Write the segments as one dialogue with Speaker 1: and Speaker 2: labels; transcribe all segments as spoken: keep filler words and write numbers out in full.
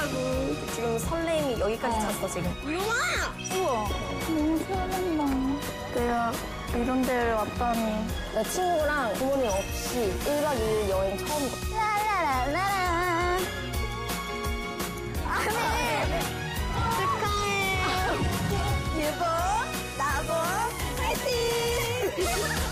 Speaker 1: 하고. 지금 설레임이 여기까지 찼어, 지금.
Speaker 2: 우와! 우와. 너무 설렌다. 내가 이런 데를 왔다니.
Speaker 1: 나 친구랑 부모님 없이 일박 이일 여행 처음 가.
Speaker 2: 라라라라라. 아멘. 축하해. 예보, 나보, 파이팅!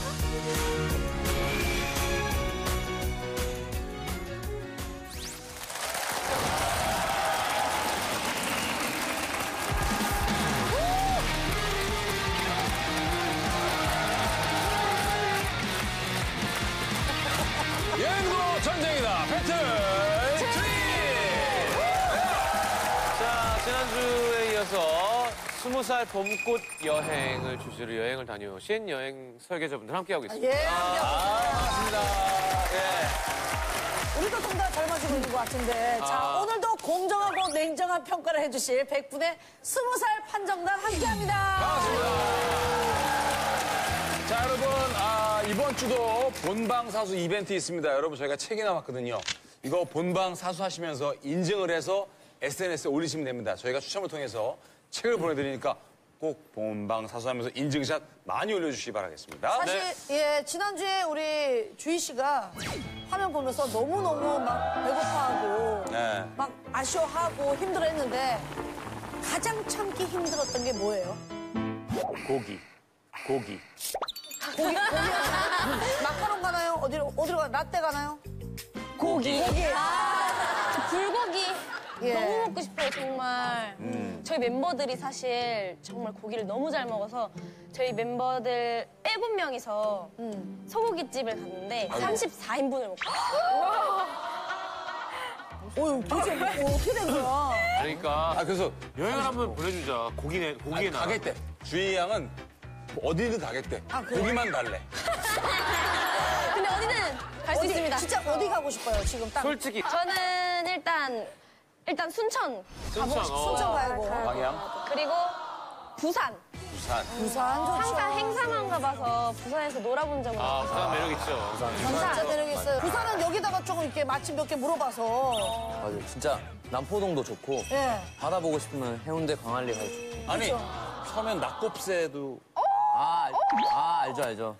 Speaker 3: 여행도 전쟁이다. 배틀 트립!
Speaker 4: 자, 지난주에 이어서 스무 살 봄꽃 여행을 주제로 여행을 다녀오신 여행 설계자분들 함께하고 있습니다.
Speaker 5: 예,
Speaker 4: 아, 반갑습니다. 예.
Speaker 5: 우리도 통닭 잘 마시고 있는 것 같은데. 자,
Speaker 4: 아.
Speaker 5: 오늘도 공정하고 냉정한 평가를 해주실 백분의 스무 살 판정단 함께합니다.
Speaker 3: 반갑습니다. 자, 여러분, 아, 이번 주도 본방 사수 이벤트 있습니다. 여러분, 저희가 책이 나왔거든요. 이거 본방 사수 하시면서 인증을 해서 에스엔에스에 올리시면 됩니다. 저희가 추첨을 통해서 책을 보내드리니까 꼭 본방 사수하면서 인증샷 많이 올려주시기 바라겠습니다.
Speaker 5: 사실, 예, 지난주에 우리 주희 씨가 화면 보면서 너무너무 막 배고파하고,
Speaker 3: 네.
Speaker 5: 막 아쉬워하고 힘들어 했는데, 가장 참기 힘들었던 게 뭐예요?
Speaker 4: 고기. 고기.
Speaker 5: 고기, 고기. 마카롱 가나요? 어디로, 어디로 가나요? 라떼 가나요?
Speaker 1: 고기.
Speaker 5: 고기.
Speaker 1: 아, 저 불고기.
Speaker 5: 예.
Speaker 1: 너무 먹고 싶어요, 정말. 저희 멤버들이 사실 정말 고기를 너무 잘 먹어서 저희 멤버들 일곱 명이서 소고기집을 갔는데 삼십사 인분을 먹고.
Speaker 5: 어, 도대체 뭐 어떻게 된 거야?
Speaker 4: 그러니까
Speaker 3: 아, 그래서
Speaker 4: 여행을 한번 보내주자. 고기네, 고기에
Speaker 3: 아니,
Speaker 4: 나.
Speaker 3: 가겠대. 주희 양은 어디든 가겠대.
Speaker 5: 아, 그래요?
Speaker 3: 고기만 달래.
Speaker 1: 근데 어디든 갈 수
Speaker 5: 어디,
Speaker 1: 있습니다.
Speaker 5: 진짜 어디 가고 싶어요, 지금 딱?
Speaker 4: 솔직히.
Speaker 1: 저는 일단 일단 순천
Speaker 4: 순천.
Speaker 1: 가보고 싶어요.
Speaker 5: 순천 가고.
Speaker 3: 방향?
Speaker 1: 그리고 부산.
Speaker 3: 부산.
Speaker 5: 부산 좋죠.
Speaker 1: 항상 행사만 가봐서 부산에서 놀아본 적은
Speaker 4: 아,
Speaker 1: 없어요.
Speaker 4: 부산 매력 있죠.
Speaker 5: 진짜 매력있어요. 부산은 여기다가 조금 이렇게 마침 몇 개 물어봐서.
Speaker 6: 맞아요. 진짜 남포동도 좋고
Speaker 5: 예.
Speaker 6: 바다 보고 싶으면 해운대 광안리 가도 좋고.
Speaker 3: 아니, 서면 낙곱새도.
Speaker 6: 아, 알, 아 알죠 알죠.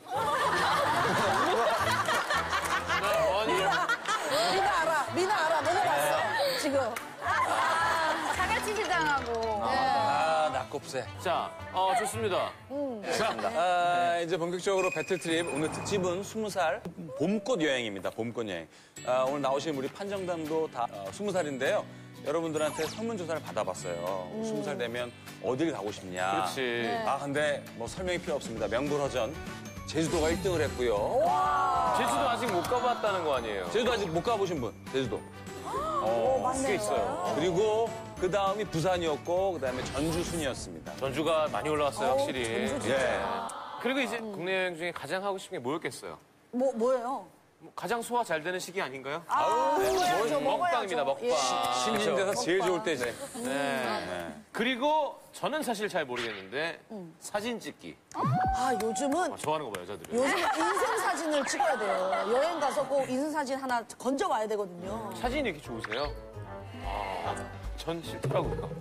Speaker 5: 미나 알아. 미나 알아. 먹어봤어. 지금.
Speaker 2: 자갈치 시장하고.
Speaker 3: 아, 낙곱새.
Speaker 4: 자, 어, 좋습니다.
Speaker 3: 자, 아, 이제 본격적으로 배틀트립. 오늘 특집은 스무 살 봄꽃 여행입니다. 봄꽃 여행. 아, 오늘 나오신 우리 판정단도 다 어, 스무 살인데요. 여러분들한테 설문조사를 받아봤어요. 스무 살 되면 어딜 가고 싶냐.
Speaker 4: 그렇지.
Speaker 3: 아, 근데 뭐 설명이 필요 없습니다. 명불허전. 제주도가 일 등을 했고요.
Speaker 4: 제주도 아직 못 가봤다는 거 아니에요?
Speaker 3: 제주도 아직 못 가보신 분, 제주도.
Speaker 5: 어,
Speaker 4: 그게 있어요.
Speaker 3: 그리고 그 다음이 부산이었고, 그 다음에 전주 순이었습니다.
Speaker 4: 전주가 많이 올라왔어요, 확실히.
Speaker 5: 전주 진짜.
Speaker 3: 예.
Speaker 4: 그리고 이제 국내 여행 중에 가장 하고 싶은 게 뭐였겠어요?
Speaker 5: 뭐, 뭐예요?
Speaker 4: 뭐 가장 소화 잘 되는 시기 아닌가요?
Speaker 5: 아, 먹어야죠,
Speaker 4: 먹방입니다,
Speaker 5: 먹어야죠.
Speaker 4: 먹방.
Speaker 3: 신인 데서 제일 좋을 때지.
Speaker 4: 네.
Speaker 3: 네.
Speaker 4: 그리고 저는 사실 잘 모르겠는데 사진 찍기.
Speaker 5: 아, 요즘은,
Speaker 4: 아, 좋아하는 거 봐요, 여자들이.
Speaker 5: 요즘 인생 사진을 찍어야 돼요. 여행 가서 꼭 인생 사진 하나 건져와야 되거든요.
Speaker 4: 사진이 이렇게 좋으세요? 아, 전 싫더라고요.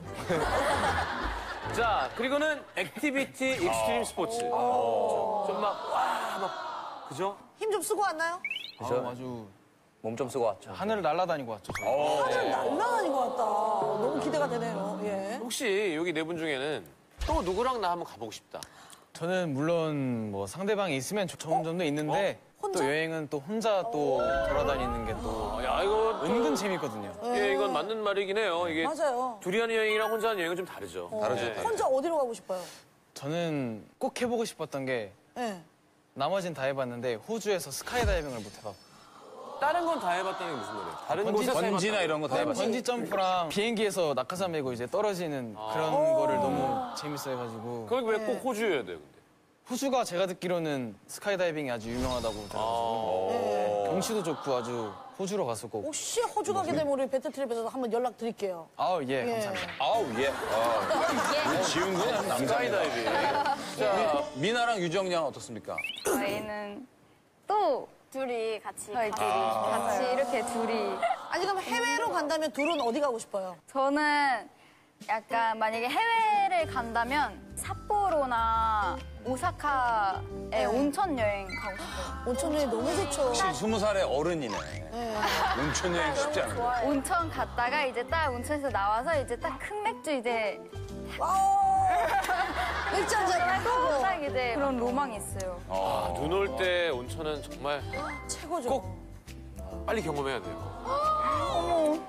Speaker 4: 자, 그리고는 액티비티 익스트림 스포츠. 좀 막, 와, 막, 그죠?
Speaker 5: 힘 좀 쓰고 왔나요?
Speaker 6: 그죠?
Speaker 7: 아주
Speaker 6: 몸 좀 쓰고 왔죠.
Speaker 7: 하늘을 날아다니고 왔죠. 저희.
Speaker 5: 하늘 날라다닌 것 같다. 너무 기대가 되네요. 예.
Speaker 4: 혹시 여기 네 분 중에는 또 누구랑 나 한번 가보고 싶다.
Speaker 7: 저는 물론 뭐 상대방이 있으면 좋은 점도 있는데
Speaker 5: 혼자?
Speaker 7: 또 여행은 또 혼자 또 돌아다니는 게 또
Speaker 4: 아, 야, 이거
Speaker 7: 은근 재밌거든요.
Speaker 4: 예, 이건 맞는 말이긴 해요. 이게
Speaker 5: 맞아요.
Speaker 4: 둘이 하는 여행이랑 혼자 하는 여행은 좀 다르죠.
Speaker 3: 다르죠,
Speaker 4: 네.
Speaker 3: 다르죠.
Speaker 5: 혼자 어디로 가고 싶어요?
Speaker 7: 저는 꼭 해보고 싶었던 게
Speaker 5: 예.
Speaker 7: 나머진 다 해봤는데 호주에서 스카이다이빙을 못 해봤고
Speaker 4: 다른 건 다 해봤다는 게 무슨 말이에요? 다른
Speaker 7: 번지-
Speaker 4: 곳에서
Speaker 3: 번지나
Speaker 4: 해봤다는
Speaker 3: 이런 거 다
Speaker 5: 번지.
Speaker 3: 해봤어요.
Speaker 7: 번지 점프랑 비행기에서 낙하산 메고 이제 떨어지는 그런 거를 너무 재밌어 해가지고
Speaker 4: 거기 왜 꼭 호주여야 돼요, 근데?
Speaker 7: 호주가 제가 듣기로는 스카이다이빙이 아주 유명하다고 들어가지고 경치도 좋고 아주 호주로 갔었고
Speaker 5: 혹시 호주 가게 되면 우리 배틀트립에서 한번 연락 드릴게요.
Speaker 7: 아우 예, 감사합니다.
Speaker 3: 아우, 예. 아, 우리 지은 건 남자이다.
Speaker 4: 스카이다이빙.
Speaker 3: 자, 미나랑 유정 양 어떻습니까?
Speaker 2: 저희는 또 둘이 같이 저희끼리 같이 이렇게 둘이
Speaker 5: 아니 그럼 해외로 간다면 둘은 어디 가고 싶어요?
Speaker 2: 저는 약간 만약에 해외를 간다면 삿포로나 오사카에 온천 여행 가고 싶어요.
Speaker 5: 온천 여행 너무 좋죠.
Speaker 3: 지금 스무 살의 어른이네. 온천 여행 쉽지 않은데.
Speaker 2: 온천 갔다가 이제 딱 온천에서 나와서 이제 딱 큰 맥주 이제
Speaker 5: 맥주 한잔 하고
Speaker 2: 딱 이제 그런 로망이 있어요.
Speaker 4: 아, 눈 올 때 온천은 정말
Speaker 5: 최고죠.
Speaker 4: 꼭 빨리 경험해야 돼요.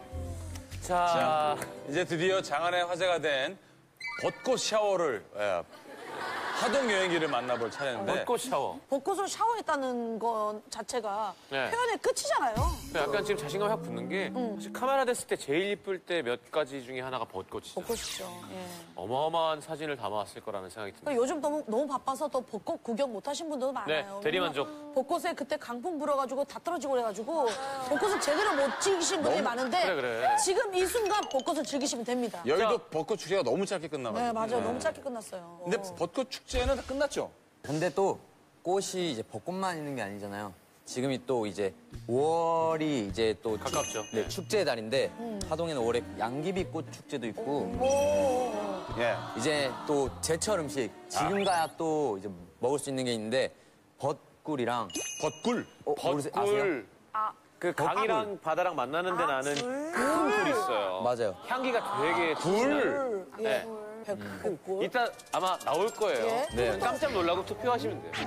Speaker 4: 자,
Speaker 3: 이제 드디어 장안의 화제가 된 벚꽃 샤워를 예, 하동 여행기를 만나볼 차례인데
Speaker 4: 벚꽃 샤워.
Speaker 5: 벚꽃으로 샤워했다는 것 자체가
Speaker 4: 네.
Speaker 5: 표현의 끝이잖아요.
Speaker 4: 약간 지금 자신감이 확 붙는 게 사실 카메라 됐을 때 제일 이쁠 때 몇 가지 중에 하나가 벚꽃이죠.
Speaker 5: 벚꽃이죠. 예.
Speaker 4: 어마어마한 사진을 담아왔을 거라는 생각이 듭니다.
Speaker 5: 그리고 요즘 너무, 너무 바빠서 또 벚꽃 구경 못 하신 분들도
Speaker 4: 네,
Speaker 5: 많아요.
Speaker 4: 대리만족.
Speaker 5: 벚꽃에 그때 강풍 불어가지고 다 떨어지고 그래가지고 벚꽃을 제대로 못 즐기신 분들이 많은데
Speaker 4: 그래, 그래.
Speaker 5: 지금 이 순간 벚꽃을 즐기시면 됩니다.
Speaker 3: 여의도
Speaker 4: 자.
Speaker 3: 벚꽃 축제가 너무 짧게 끝나가지고.
Speaker 5: 네, 맞아요. 너무 짧게 끝났어요.
Speaker 3: 근데 벚꽃 축제는 다 끝났죠?
Speaker 6: 근데 또 꽃이 이제 벚꽃만 있는 게 아니잖아요. 지금이 또 이제 오월이 이제 또 축-
Speaker 4: 가깝죠.
Speaker 6: 네,
Speaker 4: 네.
Speaker 6: 축제의 달인데 하동에는 올해 양귀비꽃 축제도 있고
Speaker 3: 예.
Speaker 6: 이제 또 제철 음식 지금 가야 또 이제 먹을 수 있는 게 있는데 벚꿀이랑
Speaker 3: 벚꿀.
Speaker 6: 어, 모르세요? 아세요?
Speaker 4: 벚꿀. 그 강이랑 바다랑 만나는데 나는 큰 꿀이 있어요.
Speaker 6: 맞아요.
Speaker 4: 향기가 되게 굴. 네.
Speaker 5: 벚꽃.
Speaker 4: 이따 아마 나올 거예요.
Speaker 5: 예?
Speaker 6: 네.
Speaker 4: 깜짝 놀라고 투표하시면 돼요.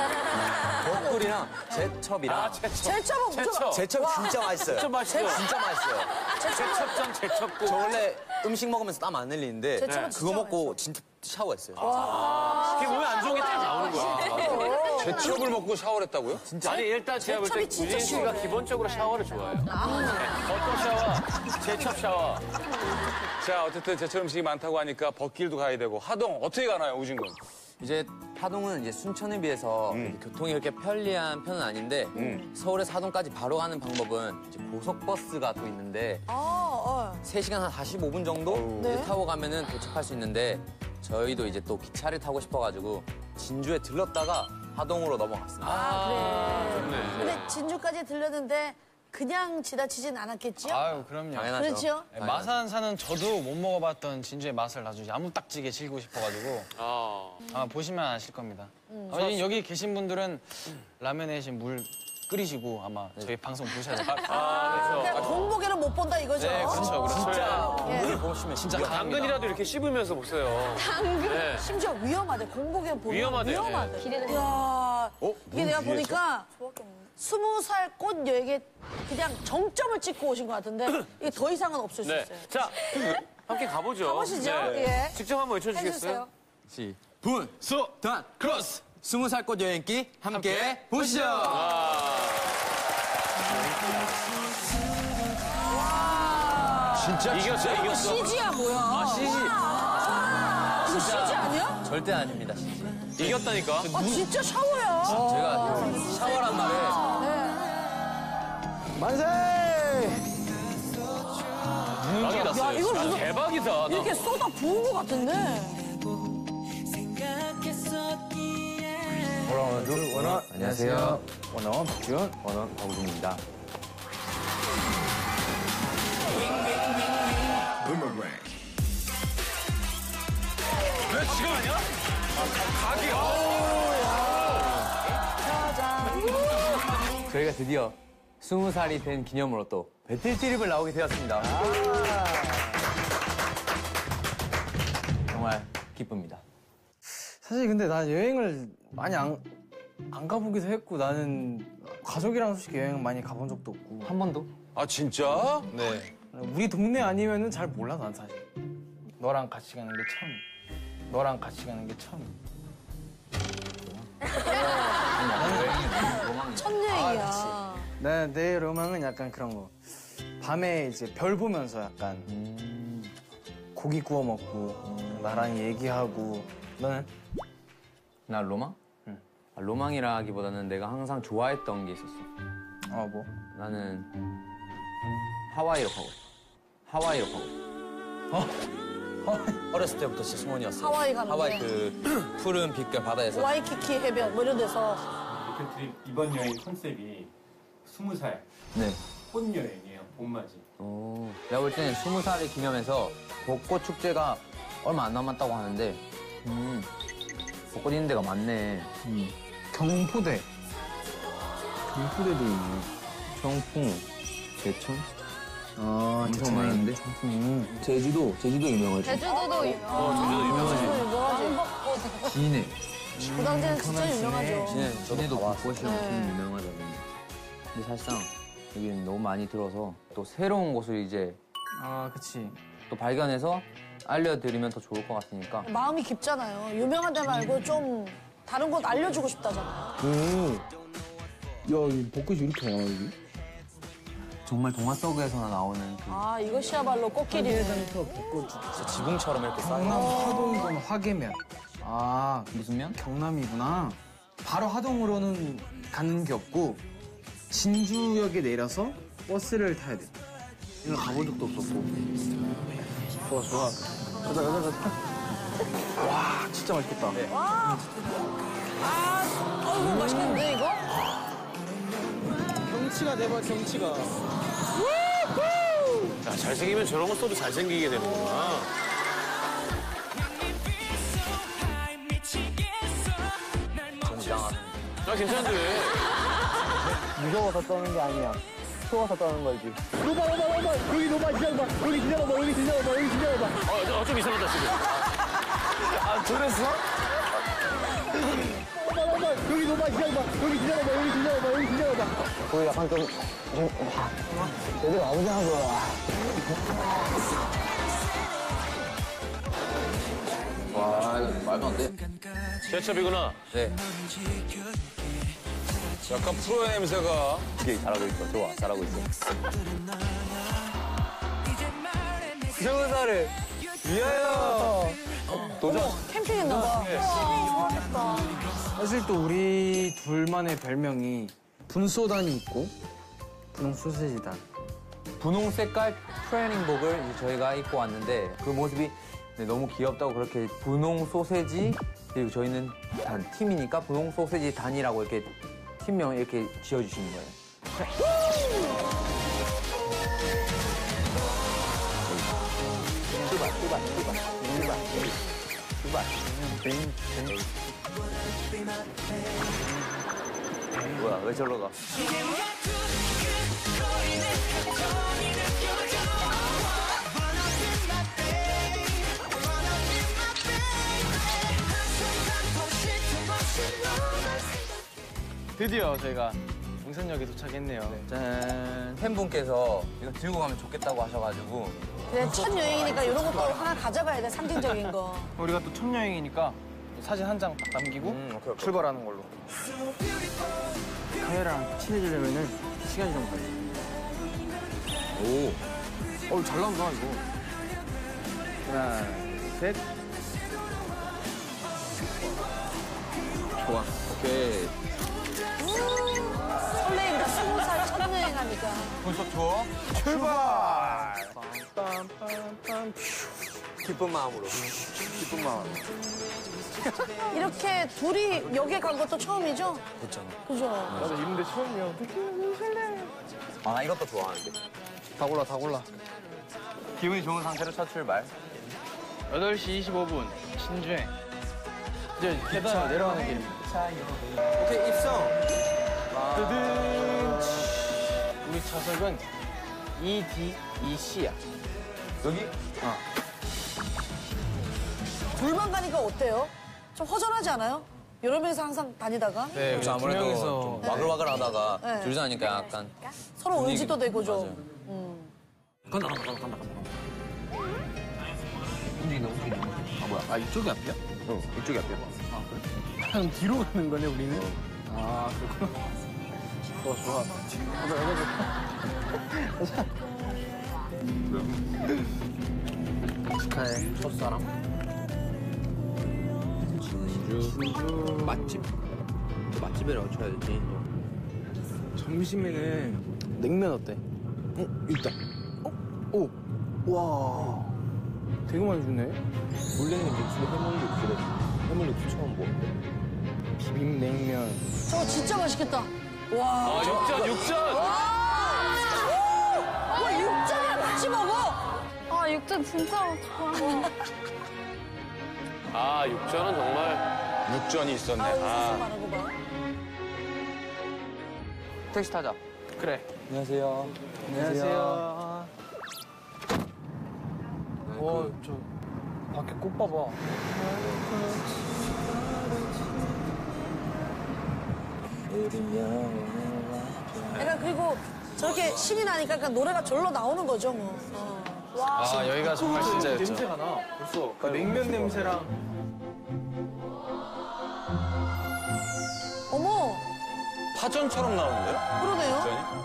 Speaker 6: 벚꿀이랑 제첩이랑
Speaker 4: 아, 제첩.
Speaker 5: 제첩은 무조건
Speaker 4: 제첩.
Speaker 6: 제첩 진짜 맛있어요.
Speaker 4: 제첩 맛있어요.
Speaker 6: 진짜 맛있어요.
Speaker 4: 제첩전 제첩국.
Speaker 6: 저 원래 음식 먹으면서 땀 안 흘리는데
Speaker 5: 제첩은
Speaker 6: 그거
Speaker 5: 진짜
Speaker 6: 먹고 진짜 샤워했어요.
Speaker 4: 이게 몸에 안 좋은 게 딱 나오는 거야.
Speaker 3: 제첩을 먹고 샤워를 했다고요?
Speaker 4: 아니 일단 제가 볼 때
Speaker 5: 제첩이 진짜
Speaker 4: 우진 씨가
Speaker 5: 시원해.
Speaker 4: 기본적으로 샤워를 좋아해요. 네. 벚꽃 샤워, 제첩 샤워.
Speaker 3: 자, 어쨌든 제철 음식이 많다고 하니까 벚길도 가야 되고 하동 어떻게 가나요, 우진 군?
Speaker 6: 이제 하동은 이제 순천에 비해서 교통이 그렇게 편리한 편은 아닌데 서울에서 하동까지 바로 가는 방법은 이제 고속버스가 또 있는데
Speaker 5: 아, 어.
Speaker 6: 세 시간 한 사십오 분 정도
Speaker 5: 네.
Speaker 6: 이제 타고 가면은 도착할 수 있는데 저희도 이제 또 기차를 타고 싶어가지고 진주에 들렀다가 하동으로 넘어갔습니다.
Speaker 5: 아, 그래.
Speaker 4: 좋네.
Speaker 5: 근데 진주까지 들렸는데 그냥 지나치진 않았겠죠?
Speaker 7: 아유, 그럼요.
Speaker 6: 당연하죠.
Speaker 5: 그렇죠?
Speaker 7: 네, 마산 사는 저도 못 먹어봤던 진주의 맛을 아주 야무딱지게 즐기고 싶어가지고
Speaker 4: 아,
Speaker 7: 아마 보시면 아실 겁니다. 아마 여기, 여기 계신 분들은 라면에 지금 물 끓이시고 아마 저희 방송 보셔야 돼요.
Speaker 4: 아,
Speaker 5: 그냥 공복에는 못 본다 이거죠?
Speaker 7: 네, 그렇죠, 그렇죠.
Speaker 6: 진짜 공부를 보시면 진짜
Speaker 4: 당근이라도 이렇게 씹으면서 보세요. 당근?
Speaker 5: 심지어 위험하대. 공복에 보면
Speaker 4: 위험하대요.
Speaker 5: 위험하대.
Speaker 1: 네. 기대돼.
Speaker 5: 이야,
Speaker 3: 어?
Speaker 5: 이게 내가 보니까 스무 살 꽃 여행에 그냥 정점을 찍고 오신 것 같은데 이게 더 이상은 없을 수
Speaker 4: 네.
Speaker 5: 있어요.
Speaker 4: 자, 함께 가보죠.
Speaker 5: 가보시죠.
Speaker 4: 네.
Speaker 5: 예.
Speaker 4: 직접 한번 외쳐주시겠어요?
Speaker 5: 해주세요.
Speaker 6: 시, 분, 소, 단, 크로스! 스무 살 꽃 여행기 함께,
Speaker 4: 함께
Speaker 6: 보시죠!
Speaker 3: 진짜
Speaker 4: 이겼어,
Speaker 5: 이거
Speaker 4: 이겼어.
Speaker 5: 씨지야 뭐야?
Speaker 4: 아, 씨지.
Speaker 5: 이거 씨지 아니야?
Speaker 6: 절대 아닙니다.
Speaker 4: 이겼다니까.
Speaker 5: 아 진짜 샤워야.
Speaker 6: 제가 그 샤워란 말을
Speaker 4: 난리
Speaker 5: 야,
Speaker 4: 났어요.
Speaker 5: 이거
Speaker 4: 아,
Speaker 5: 무슨-
Speaker 4: 대박이다. 나.
Speaker 5: 이렇게 쏟아 부은 것 같은데.
Speaker 6: 원원, 안녕하세요. 원원 박지훈, 원원 박우진입니다.
Speaker 3: 왜 지금 아니야?
Speaker 6: 저희가 드디어 스무 살이 된 기념으로 또 배틀 트립을 나오게 되었습니다. 정말 기쁩니다.
Speaker 7: 사실 근데 난 여행을 많이 안, 안 가보기도 했고 나는 가족이랑 솔직히 여행 많이 가본 적도 없고
Speaker 6: 한 번도?
Speaker 3: 아, 진짜?
Speaker 7: 네. 우리 동네 아니면은 잘 몰라 난 사실. 너랑 같이 가는 게 처음. 너랑 같이 가는 게 처음.
Speaker 5: 첫 여행이야.
Speaker 7: 네, 내 로망은 약간 그런 거. 밤에 이제 별 보면서 약간 고기 구워 먹고 나랑 얘기하고. 너는?
Speaker 6: 나 로망?
Speaker 7: 응.
Speaker 6: 아, 로망이라기보다는 내가 항상 좋아했던 게 있었어.
Speaker 7: 어 뭐?
Speaker 6: 나는 하와이로 가고 싶어. 하와이로 가고 싶어. 어렸을 때부터 진짜 소원이었어.
Speaker 5: 하와이 가는
Speaker 6: 하와이
Speaker 5: 게.
Speaker 6: 그 푸른 빛깔 바다에서
Speaker 5: 와이키키 해변 뭐 이런 데서.
Speaker 8: 배틀트립 이번 여행 컨셉이 스무 살
Speaker 6: 네.
Speaker 8: 꽃여행이에요.
Speaker 4: 봄맞이.
Speaker 6: 오, 내가 볼 때는 스무 살을 기념해서 벚꽃 축제가 얼마 안 남았다고 하는데, 음, 벚꽃 있는 데가 많네.
Speaker 7: 음. 경포대. 경포대도 있네.
Speaker 6: 청풍, 제천?
Speaker 7: 아,
Speaker 6: 엄청 많은데?
Speaker 7: 음.
Speaker 6: 제주도, 제주도 유명하지.
Speaker 2: 제주도도 유명하죠.
Speaker 4: 어, 제주도 유명하지.
Speaker 5: 유명하지.
Speaker 6: 진해.
Speaker 5: 그 당시에는 진짜 유명하죠.
Speaker 6: 진해, 진해도 벚꽃이 엄청
Speaker 5: 네.
Speaker 6: 유명하잖아요. 근데 사실상 여기는 너무 많이 들어서 또 새로운 곳을 이제
Speaker 7: 아, 그치.
Speaker 6: 또 발견해서 알려드리면 더 좋을 것 같으니까.
Speaker 5: 마음이 깊잖아요. 유명한 데 말고 좀 다른 곳 알려주고 싶다잖아요.
Speaker 7: 오. 야, 이 벚꽃이 이렇게 많아, 여기?
Speaker 6: 정말 동화 속에서나 나오는 그
Speaker 5: 아, 이것이야말로 꽃길이네.
Speaker 6: 진짜 지붕처럼 이렇게
Speaker 7: 경남
Speaker 6: 쌓여.
Speaker 7: 하동군 화계면. 아,
Speaker 6: 무슨 면?
Speaker 7: 경남이구나. 바로 하동으로는 가는 게 없고 진주역에 내려서 버스를 타야 돼. 이거 가본 적도 없었고. 좋아, 좋아. 가자, 가자, 가자. 와, 진짜 맛있겠다. 네.
Speaker 5: 아, 어이구, 맛있겠는데, 이거?
Speaker 7: 경치가 내봐, 경치가.
Speaker 4: 야, 잘생기면 저런 거 써도 잘생기게 되는구나.
Speaker 6: 정장하는.
Speaker 4: 아, 괜찮은데.
Speaker 7: 무서워서 떠는 게 아니야. 추워서 떠는 거지. 노바, 노바, 노바. 여기 노바, 기다려봐. 여기 기다려봐, 여기 기다려봐, 여기 기다려봐.
Speaker 4: 어, 어, 좀 이상하다, 지금.
Speaker 7: 아, 그랬어? 노바, 노바. 여기 노바, 기다려봐. 여기 기다려봐, 여기 기다려봐, 여기 기다려봐. 거기 약간 좀, 좀, 여기 와보자고.
Speaker 6: 와, 이거 말도 안 돼.
Speaker 4: 제첩이구나.
Speaker 6: 네.
Speaker 3: 약간 프로의 냄새가.
Speaker 6: 이게 잘하고 있어. 좋아, 잘하고 있어. 스무 살을 위하여. 도전.
Speaker 5: 캠핑했나 봐. 우와, 좋겠다.
Speaker 7: 사실 또 우리 둘만의 별명이 분소단이 있고 분홍 소세지단.
Speaker 6: 분홍 색깔 트레이닝복을 이제 저희가 입고 왔는데 그 모습이 네, 너무 귀엽다고 그렇게 분홍 소세지 그리고 저희는 단 팀이니까 분홍 소세지 단이라고 이렇게 팀명 이렇게 지어주시는 거예요. 출발, 출발, 출발, 출발, 출발. 뭐야, 왜 저러 가?
Speaker 7: 드디어 저희가 용산역에 도착했네요. 짠.
Speaker 6: 팬분께서 이거 들고 가면 좋겠다고 하셔가지고
Speaker 5: 그래, 첫 여행이니까 이런 것도 하나 가져가야 돼, 상징적인 거.
Speaker 7: 우리가 또 첫 여행이니까 사진 한 장 딱 남기고
Speaker 6: 음, 오케이, 오케이.
Speaker 7: 출발하는 걸로. 카메라랑 친해지려면은 시간이 좀 걸려.
Speaker 6: 오.
Speaker 7: 어우, 잘 나온다, 이거. 하나, 셋.
Speaker 6: 좋아. 오케이.
Speaker 5: 설레임다, 스무 살 첫 여행하니까.
Speaker 6: 분석 좋아?
Speaker 7: 출발! 빰빰빰빰.
Speaker 6: 기쁜 마음으로.
Speaker 7: 기쁜 마음.
Speaker 5: 이렇게 둘이 여기에 간 것도 처음이죠?
Speaker 6: 그렇잖아.
Speaker 5: 그죠?
Speaker 7: 나도 이런데 처음이야. 어떡해, 설레.
Speaker 6: 아, 이것도 좋아하는데.
Speaker 7: 다 골라, 다 골라.
Speaker 6: 기분이 좋은 상태로 첫 출발.
Speaker 7: 여덟 시 이십오 분, 신주행. 이제 계단 내려가는 길.
Speaker 6: 오케이, 입성.
Speaker 7: 뜨든. 우리 좌석은 이 디 이 씨야.
Speaker 6: 여기?
Speaker 7: 어.
Speaker 5: 둘만 가니까 어때요? 좀 허전하지 않아요? 여러 명이서 항상 다니다가
Speaker 7: 네,
Speaker 6: 그렇죠. 아무래도
Speaker 7: 명이서
Speaker 6: 좀 와글와글 하다가
Speaker 5: 네.
Speaker 6: 둘이서 하니까 약간.
Speaker 5: 서로
Speaker 6: 분위기-
Speaker 5: 의지도 되고 좀.
Speaker 6: 맞아요.
Speaker 5: 음.
Speaker 6: 간다, 간다, 간다, 간다. 움직인다, 움직인다. 아, 뭐야.
Speaker 7: 아, 이쪽이 앞이야?
Speaker 6: 어, 이쪽이 앞이야.
Speaker 7: 아, 그래? 그냥 뒤로 가는 거네, 우리는? 아, 그렇구나. 좋아, 좋아. 가자, 가자. 가자. 축하해, 첫사랑.
Speaker 6: 진주. 맛집. 또 맛집이라고 쳐야지.
Speaker 7: 점심에는 냉면 어때? 어, 있다. 어? 오. 와. 되게 많이 주네.
Speaker 6: 물냉면 육수에 해물 육수래. 해물 육수 처음 보는데.
Speaker 7: 비빔냉면.
Speaker 5: 저거 진짜 맛있겠다. 와.
Speaker 4: 아, 육전, 육전!
Speaker 5: 와! 와, 육전이랑 같이 먹어?
Speaker 2: 아, 육전 진짜 좋아.
Speaker 4: 아, 육전은 정말.
Speaker 3: 육전이 있었네.
Speaker 5: 아, 소스
Speaker 3: 아.
Speaker 5: 많은 거 봐.
Speaker 6: 택시 타자.
Speaker 7: 그래.
Speaker 6: 안녕하세요.
Speaker 7: 안녕하세요. 어, 저 밖에 꽃 봐봐.
Speaker 5: 약간 그리고 저렇게 신이 나니까 약간 노래가 절로 나오는 거죠, 뭐. 어.
Speaker 7: 아, 여기가 정말 진짜였죠. 냄새가 나. 벌써. 그 냉면 냄새랑.
Speaker 5: 어머,
Speaker 3: 파전처럼 나오는데요?
Speaker 5: 그러네요.
Speaker 3: 육전이?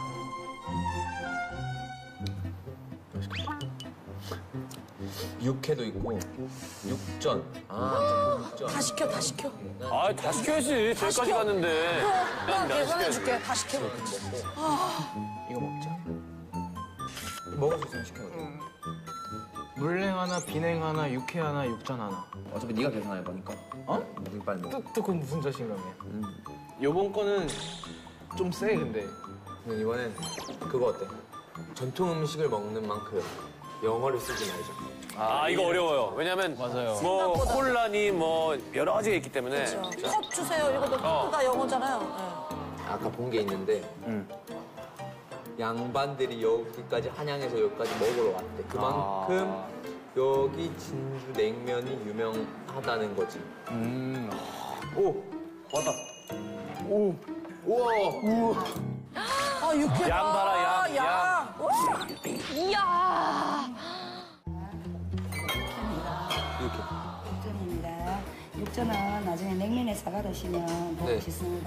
Speaker 6: 육회도 있고 육전. 아, 육전.
Speaker 5: 다 시켜, 다 시켜.
Speaker 4: 아, 다 시켜야지. 저기까지
Speaker 5: 시켜.
Speaker 4: 갔는데.
Speaker 5: 나 계산해줄게. 다 시켜.
Speaker 7: 이거 먹자.
Speaker 6: 먹을 수 있으면 시켜도 돼.
Speaker 7: 물냉 하나, 비냉 하나, 육회 하나, 육전 하나.
Speaker 6: 어차피 네가 계산할 거니까.
Speaker 7: 어?
Speaker 6: 네 빨리 먹어.
Speaker 7: 또, 또 그건 무슨 자신감이야? 요번 거는 좀 세, 근데.
Speaker 6: 근데 이번엔 그거 어때? 전통 음식을 먹는 만큼 영어를 쓰지 말자.
Speaker 4: 아, 이거 어려워요. 왜냐면.
Speaker 7: 맞아요.
Speaker 4: 뭐, 콜라니 뭐, 여러 가지가 있기 때문에.
Speaker 5: 컵 주세요. 이것도 컵 다 영어잖아요. 네.
Speaker 6: 아까 본 게 있는데 양반들이 여기까지 한양에서 여기까지 먹으러 왔대. 그만큼 여기 진주 냉면이 유명하다는 거지.
Speaker 7: 오! 왔다. 오! 우와! 우와!
Speaker 5: 아, 육회.
Speaker 4: 양 봐라, 양,
Speaker 5: 아, 양. 와.
Speaker 1: 이야.
Speaker 8: 육전입니다. 육전은 나중에 냉면에 싸가 드시면 보기
Speaker 6: 네.
Speaker 8: 좋습니다.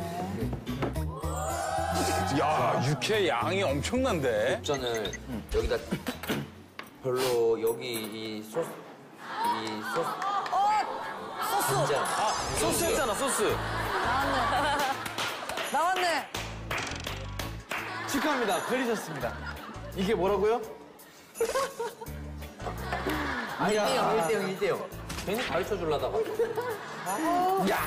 Speaker 3: 야, 육회 양이 엄청난데?
Speaker 6: 육전을 여기다 별로 여기 이 소스 이 소스
Speaker 5: 소스.
Speaker 6: 간장
Speaker 4: 아, 소스 했잖아, 소스.
Speaker 5: 나왔네. 나왔네.
Speaker 7: 축하합니다. 걸리셨습니다. 이게 뭐라고요? 아니야.
Speaker 6: 일 대 영, 일 대 영. 괜히 가르쳐 주려다가. 야!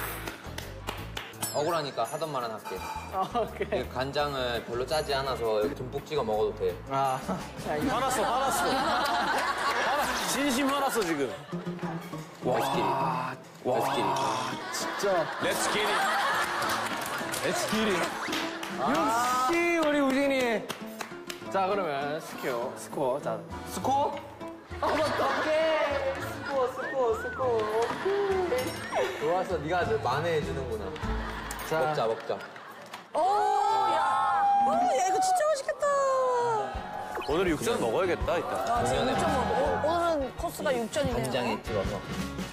Speaker 6: 억울하니까 하던 말은 할게.
Speaker 7: 아, 오케이.
Speaker 6: 이 간장을 별로 짜지 않아서 여기 듬뿍 찍어 먹어도 돼.
Speaker 7: 아, 야, 이거.
Speaker 4: 화났어, 화났어. 화나, 진심 화났어, 지금.
Speaker 6: 레스키리. 레스키리.
Speaker 7: 진짜.
Speaker 4: 렛츠 기릿.
Speaker 7: 에스키리. 역시 우리 우진이. 자, 그러면 스퀘어, 스코어. 자, 스코어? 아, 맞다. 오케이. 스코어, 스코어, 스코어. 오케이.
Speaker 6: 좋았어. 네가 만회해주는구나.
Speaker 7: 자.
Speaker 6: 먹자, 먹자.
Speaker 5: 오, 야. 오, 야, 이거 진짜 맛있겠다.
Speaker 4: 오늘 육전 먹어야겠다, 이따.
Speaker 5: 아, 지금
Speaker 6: 보면은
Speaker 5: 육전 먹어. 오늘은 코스가 육전이네요.
Speaker 6: 간장에 찍어서.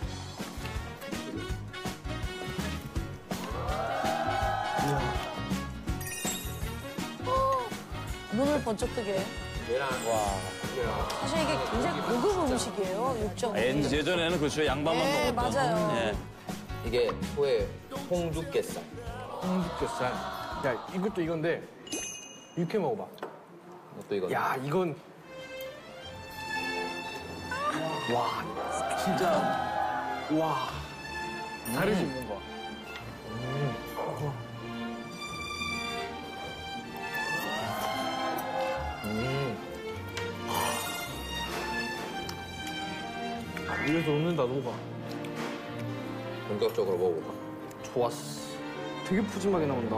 Speaker 5: 눈을 번쩍 뜨게.
Speaker 6: 얘랑, 와. 얘랑.
Speaker 5: 사실 이게 굉장히 고급 음식이에요, 육전.
Speaker 3: 예전에는 그렇죠. 양반만
Speaker 5: 네,
Speaker 3: 먹었던.
Speaker 5: 맞아요.
Speaker 3: 예.
Speaker 6: 이게 후에 홍두깨살.
Speaker 7: 홍두깨살. 야, 이것도 이건데. 육회 먹어봐.
Speaker 6: 이것도 이거.
Speaker 7: 야, 이건. 와, 진짜. 와. 다르지, 뭔가. 입에서 녹는다, 녹아.
Speaker 6: 본격적으로 먹어볼까?
Speaker 7: 좋았어. 되게 푸짐하게 나온다.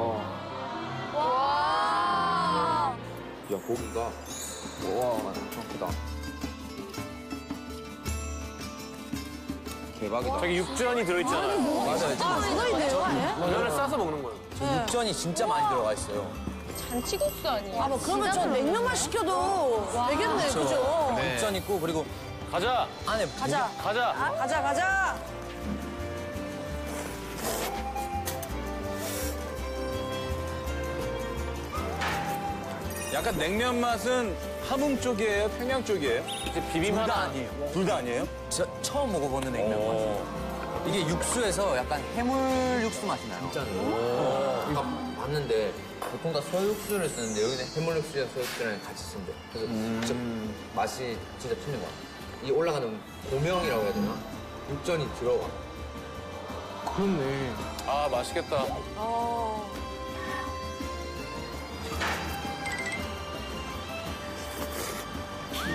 Speaker 2: 와.
Speaker 6: 야, 고기가. 와, 엄청 크다. 대박이다.
Speaker 4: 저기 육전이 들어있잖아요.
Speaker 6: 맞아요.
Speaker 5: 아, 들어있네요, 아예?
Speaker 4: 면을 싸서 먹는 거예요.
Speaker 6: 육전이 진짜 많이 들어가 있어요.
Speaker 1: 잔치국수 아니에요?
Speaker 5: 아, 뭐 그러면 저 냉면만 시켜도 되겠네, 그죠?
Speaker 6: 육전 있고 그리고
Speaker 4: 가자,
Speaker 6: 안에
Speaker 5: 가자.
Speaker 4: 가자.
Speaker 5: 가자, 가자.
Speaker 3: 약간 냉면 맛은 함흥 쪽이에요? 평양 쪽이에요?
Speaker 4: 이제 비빔
Speaker 6: 둘 다
Speaker 4: 하나.
Speaker 6: 아니에요.
Speaker 3: 둘 다 아니에요?
Speaker 6: 저 처음 먹어보는 냉면 맛. 이게 육수에서 약간 해물 육수 맛이 나요. 진짜로. 아까 봤는데 보통 다 소육수를 쓰는데 여기는 해물 육수랑 소육수랑 같이 쓴대. 그래서 진짜 맛이 진짜 틀린 것 같아. 이 올라가는 고명이라고 해야 되나? 육전이 들어가.
Speaker 7: 그렇네.
Speaker 4: 아, 맛있겠다.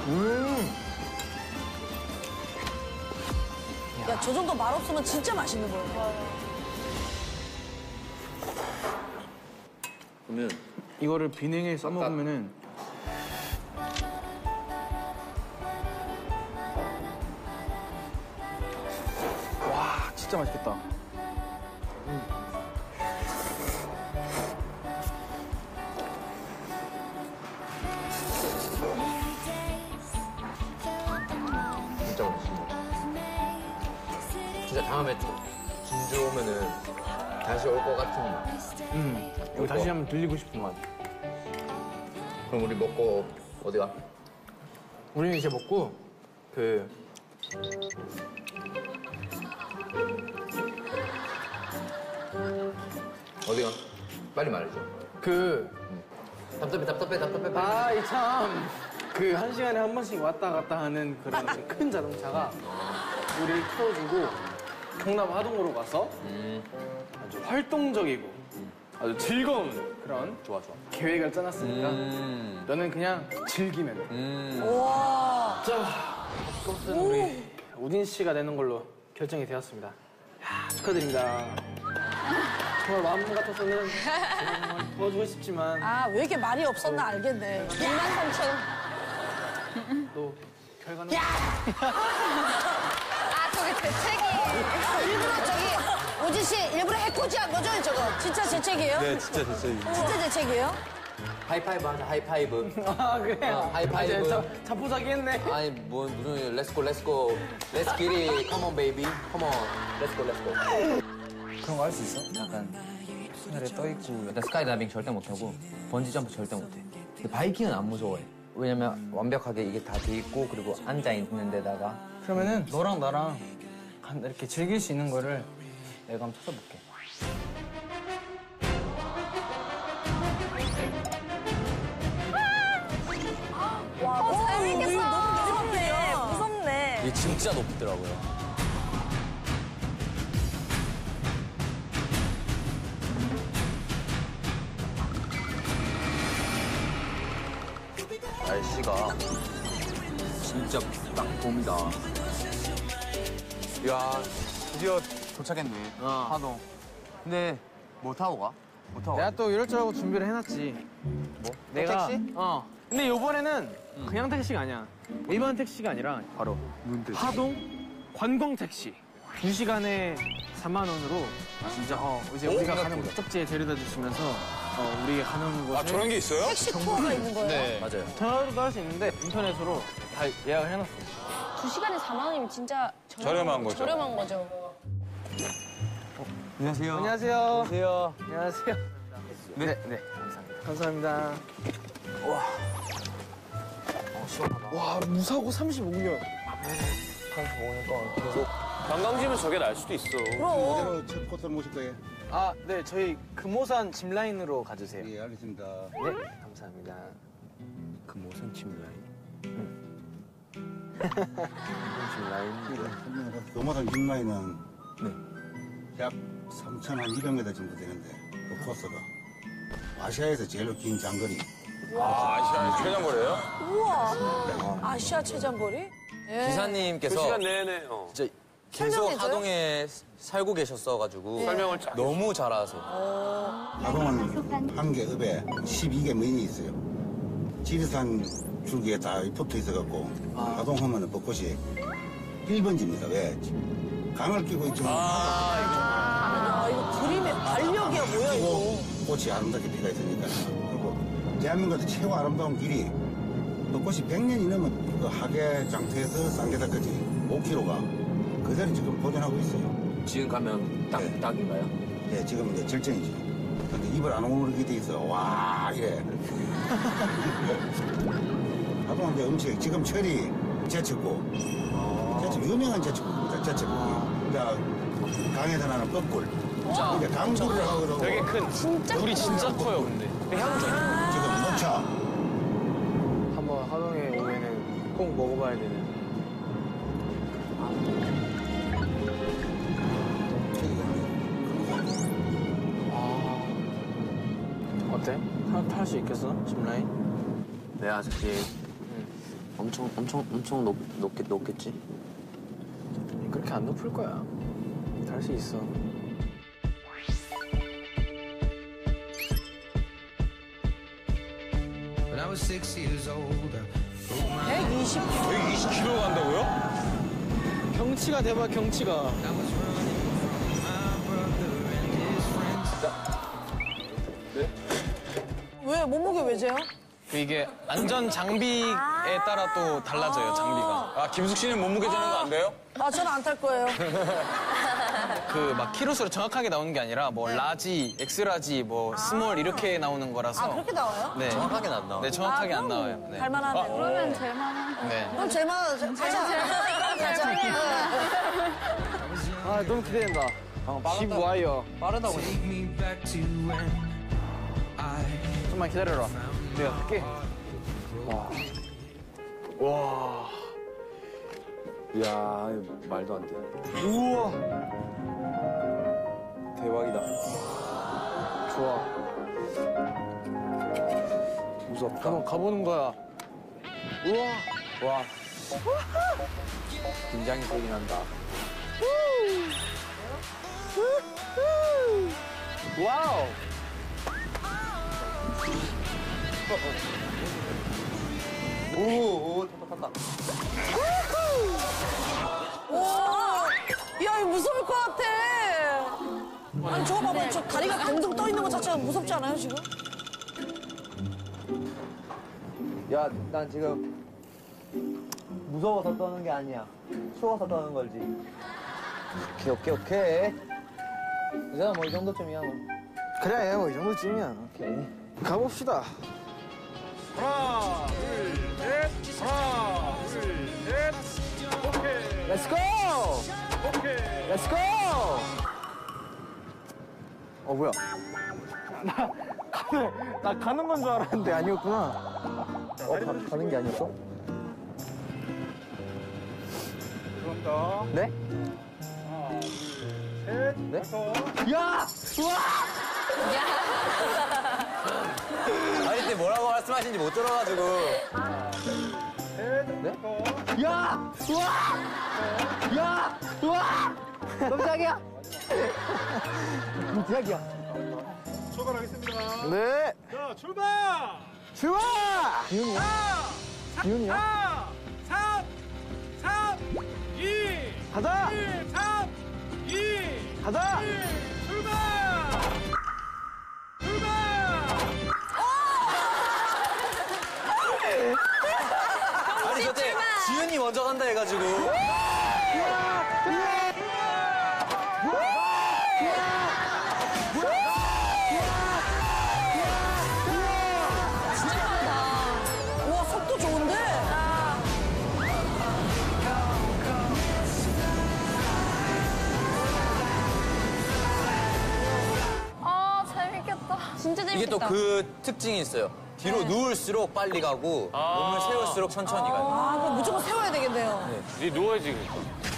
Speaker 5: 야, 저 정도 말 없으면 진짜 맛있는 거예요.
Speaker 7: 그러면 이거를 비냉에 싸 먹으면은 와 진짜 맛있겠다. 음.
Speaker 6: 진짜 맛있어. 진짜 다음에 진주 오면은 다시 올 것 같은 맛.
Speaker 7: 음. 이거 다시 한번 들리고 싶은 맛.
Speaker 6: 그럼 우리 먹고 어디 가?
Speaker 7: 우리는 이제 먹고 그
Speaker 6: 어디 가? 빨리 말해줘.
Speaker 7: 그
Speaker 6: 답답해, 답답해, 답답해.
Speaker 7: 아, 이 참. 그 한 시간에 한 번씩 왔다 갔다 하는 그런 큰 자동차가 우리를 태워주고 경남 하동으로 가서 아주 활동적이고 아주 즐거운 그런
Speaker 6: 좋아, 좋아.
Speaker 7: 계획을 짜놨으니까
Speaker 6: 음.
Speaker 7: 너는 그냥 즐기면 돼.
Speaker 6: 음.
Speaker 5: 와.
Speaker 7: 자, 그것은 우리 우딘 씨가 되는 걸로 결정이 되었습니다. 야, 축하드립니다. 정말 마음 같아서는 정말 도와주고 싶지만
Speaker 5: 아, 왜 이렇게 말이 없었나 알겠네.
Speaker 1: 백만 삼천.
Speaker 7: 또 결과는
Speaker 2: 아, 저게 대책이.
Speaker 5: 일부러 저기, 오진 씨, 일부러 해코지한 거죠, 저거? 진짜 제 책이에요?
Speaker 3: 네, 진짜 됐어요.
Speaker 5: 진짜 제 책이에요?
Speaker 6: 하이파이브 하자, 하이파이브.
Speaker 7: 아 그래.
Speaker 6: 어, 하이파이브.
Speaker 7: 자, 자포자기 했네.
Speaker 6: 아니, 뭐, 무슨, 렛츠고, 렛츠고. 렛츠 기리, 컴온, 베이비. 컴온. 렛츠고, 렛츠고.
Speaker 9: 그런 거 할 수 있어? 약간 하늘에 떠 있고.
Speaker 6: 일단 스카이다이빙 절대 못하고, 번지점프 절대 못해. 근데 바이킹은 안 무서워해. 왜냐면 완벽하게 이게 다 돼 있고, 그리고 앉아있는 데다가.
Speaker 7: 그러면은 너랑 나랑 간- 이렇게 즐길 수 있는 거를 내가 한번 찾아볼게.
Speaker 1: 어, 재밌겠어. 무섭네. 무섭네.
Speaker 6: 이게 진짜 높더라고요. 날씨가 진짜 딱 봄이다.
Speaker 9: 야, 드디어 도착했네.
Speaker 7: 어.
Speaker 9: 하동. 근데 뭐 타고 가? 뭐 타고
Speaker 7: 내가
Speaker 9: 가?
Speaker 7: 또 이럴 줄 알고 준비를 해놨지. 뭐? 내가
Speaker 9: 택시?
Speaker 7: 어. 근데 이번에는 그냥 택시가 아니야. 일반 택시가 아니라 바로 하동 관광 택시. 두 시간에 사만 원으로 진짜 어 이제 우리가 가는 목적지에 데려다 주시면서 어 우리가 가는 곳에
Speaker 3: 아, 저런 게 있어요?
Speaker 5: 택시 투어가 있는 거예요?
Speaker 7: 네.
Speaker 6: 맞아요.
Speaker 7: 전화로도 할 수 있는데 인터넷으로 다 예약을 해놨어.
Speaker 1: 두 시간에 사만 원이면 진짜
Speaker 3: 저렴한 거죠.
Speaker 1: 저렴한 거죠.
Speaker 9: 안녕하세요.
Speaker 7: 안녕하세요.
Speaker 6: 안녕하세요.
Speaker 7: 안녕하세요. 네, 네. 감사합니다. 감사합니다. 와. 어, 시원하다. 와, 무사고 삼십오 년.
Speaker 6: 삼십오 년 동안 계속.
Speaker 4: 관광지면 저게 날 수도 있어.
Speaker 5: 그럼.
Speaker 10: 첫 코스를 모실 거예요.
Speaker 7: 아, 네. 저희 금오산 짚라인으로 가주세요.
Speaker 10: 예, 알겠습니다.
Speaker 7: 네, 감사합니다.
Speaker 6: 금오산 짚라인.
Speaker 10: 짚라인. 금오산 짚라인은 약 삼천이백 미터 정도 되는데 그 코스가 아시아에서 제일 긴 장거리.
Speaker 3: 아, 아시아 최장거리예요?
Speaker 5: 우와. 아시아 최장거리? 예.
Speaker 6: 기사님께서
Speaker 4: 두 시간 내내. 어.
Speaker 6: 진짜 계속
Speaker 5: 설명해줘요?
Speaker 6: 하동에 살고 계셨어가지고
Speaker 4: 설명을 쫙
Speaker 6: 너무 잘하세요.
Speaker 10: 하동은 한 개 읍에 십이 개 면이 있어요. 지리산 줄기에 다 붙어 있어갖고 하동 하면은 벚꽃이 일 번지입니다. 왜? 강을 끼고 있지만
Speaker 5: 아, 이거 그림의 발력이야, 뭐야, 이거.
Speaker 10: 꽃이 아름답게 피가 있으니까. 그리고 대한민국에서 최고 아름다운 길이 벚꽃이 백 년이 넘은 그 하계 장터에서 쌍계사까지 오 킬로미터가 그대로 지금 보존하고 있어요.
Speaker 6: 지금 가면 딱,
Speaker 10: 네.
Speaker 6: 딱인가요?
Speaker 10: 예, 지금 이제 절정이죠. 근데 입을 안 오므리게 돼 있어. 와, 이래. 하동은 이제 음식, 지금 철이 제철국. 제철, 유명한 제철국입니다. 제철국이. 이제 강에서 나는 뻐꿀. 이제 강굴을 하거든.
Speaker 4: 되게 큰.
Speaker 1: 진짜
Speaker 4: 불이 진짜 커요, 근데. 그 향기.
Speaker 10: 지금 녹차.
Speaker 7: 한번 하동에 오면은 꼭 먹어봐야 되는. 어때? 탈 수 있겠어? 짚라인?
Speaker 6: 네, 아저씨. 엄청 엄청 엄청 높, 높겠, 높겠지?
Speaker 7: 그렇게 안 높을 거야. 달 수 있어.
Speaker 5: 백이십 킬로미터.
Speaker 3: 백이십 킬로미터 간다고요?
Speaker 7: 경치가 대박, 경치가.
Speaker 5: 왜 몸무게 왜 재요?
Speaker 11: 이게 안전 장비에 따라 또 달라져요, 장비가.
Speaker 3: 아, 김숙 씨는 몸무게 재는 거 안 돼요?
Speaker 5: 아 저는 안 탈 거예요.
Speaker 11: 그 막 키로수로 정확하게 나오는 게 아니라 뭐 라지, 엑스라지, 뭐 스몰 이렇게 나오는 거라서.
Speaker 5: 아 그렇게 나와요?
Speaker 11: 네.
Speaker 6: 정확하게는 안 나와.
Speaker 11: 네, 정확하게
Speaker 5: 아,
Speaker 11: 안
Speaker 5: 그럼
Speaker 11: 나와요. 네.
Speaker 5: 갈만하네.
Speaker 2: 그러면 제일 많아.
Speaker 11: 네.
Speaker 5: 그럼 제일 많아. 제일 가자. 가자.
Speaker 7: 아, 너무 기대된다. 집 와요.
Speaker 6: 빠르다고.
Speaker 7: 좀만 기다려라. 내가 할게.
Speaker 3: 와.
Speaker 6: 이야, 말도 안 돼.
Speaker 7: 우와.
Speaker 6: 대박이다.
Speaker 7: 좋아.
Speaker 6: 무섭다.
Speaker 7: 한번 가보는 거야. 우와.
Speaker 6: 와. 긴장이 소리 난다.
Speaker 7: 와우.
Speaker 6: 오, 오, 탔다, 탔다.
Speaker 5: 오. 야 이거 무서울 것 같아. 아니 저거 봐봐. 저 다리가 뱅둥 떠 있는 것 자체가 무섭지 않아요 지금?
Speaker 6: 야, 난 지금 무서워서 떠는 게 아니야. 추워서 떠는 거지. 오케이, 오케이, 오케이. 이제 뭐 이 정도쯤이야, 뭐.
Speaker 7: 그래, 뭐 이 정도쯤이야.
Speaker 6: 오케이.
Speaker 7: 가봅시다.
Speaker 3: 하나, 둘, 셋. 하나, 둘, 셋. 오케이.
Speaker 7: Let's go!
Speaker 3: 오케이.
Speaker 7: Let's go! 어, 뭐야? 나, 가는, 나 가는 건 줄 알았는데 아니었구나.
Speaker 6: 어, 가, 가는 게 아니었어?
Speaker 3: 감사합니다.
Speaker 7: 네?
Speaker 3: 하나, 둘, 셋.
Speaker 6: 네?
Speaker 7: 야! 우와!
Speaker 6: 아니, 근데 뭐라고 말씀하시는지 못 들어가지고.
Speaker 3: 네?
Speaker 7: 야! 우와! 야! 우와! 깜짝이야! 깜짝이야.
Speaker 3: 출발하겠습니다.
Speaker 7: 네!
Speaker 3: 자, 출발!
Speaker 7: 출발! 기훈이야? 기훈이야?
Speaker 3: 사, 삼, 이,
Speaker 7: 가자!
Speaker 3: 일, 삼, 이,
Speaker 7: 가자!
Speaker 3: 일, 출발! 출발!
Speaker 6: 아니, 저때 지은이 먼저 간다 해가지고.
Speaker 5: 우와 속도 좋은데?
Speaker 2: 아, 재밌겠다.
Speaker 1: 진짜 재밌겠다.
Speaker 6: 이게 또 그 특징이 있어요. 뒤로 누울수록 빨리 가고 몸을 세울수록 천천히 가요.
Speaker 5: 아 그럼 무조건 세워야 되겠네요.
Speaker 4: 네 누워야지. 그러니까.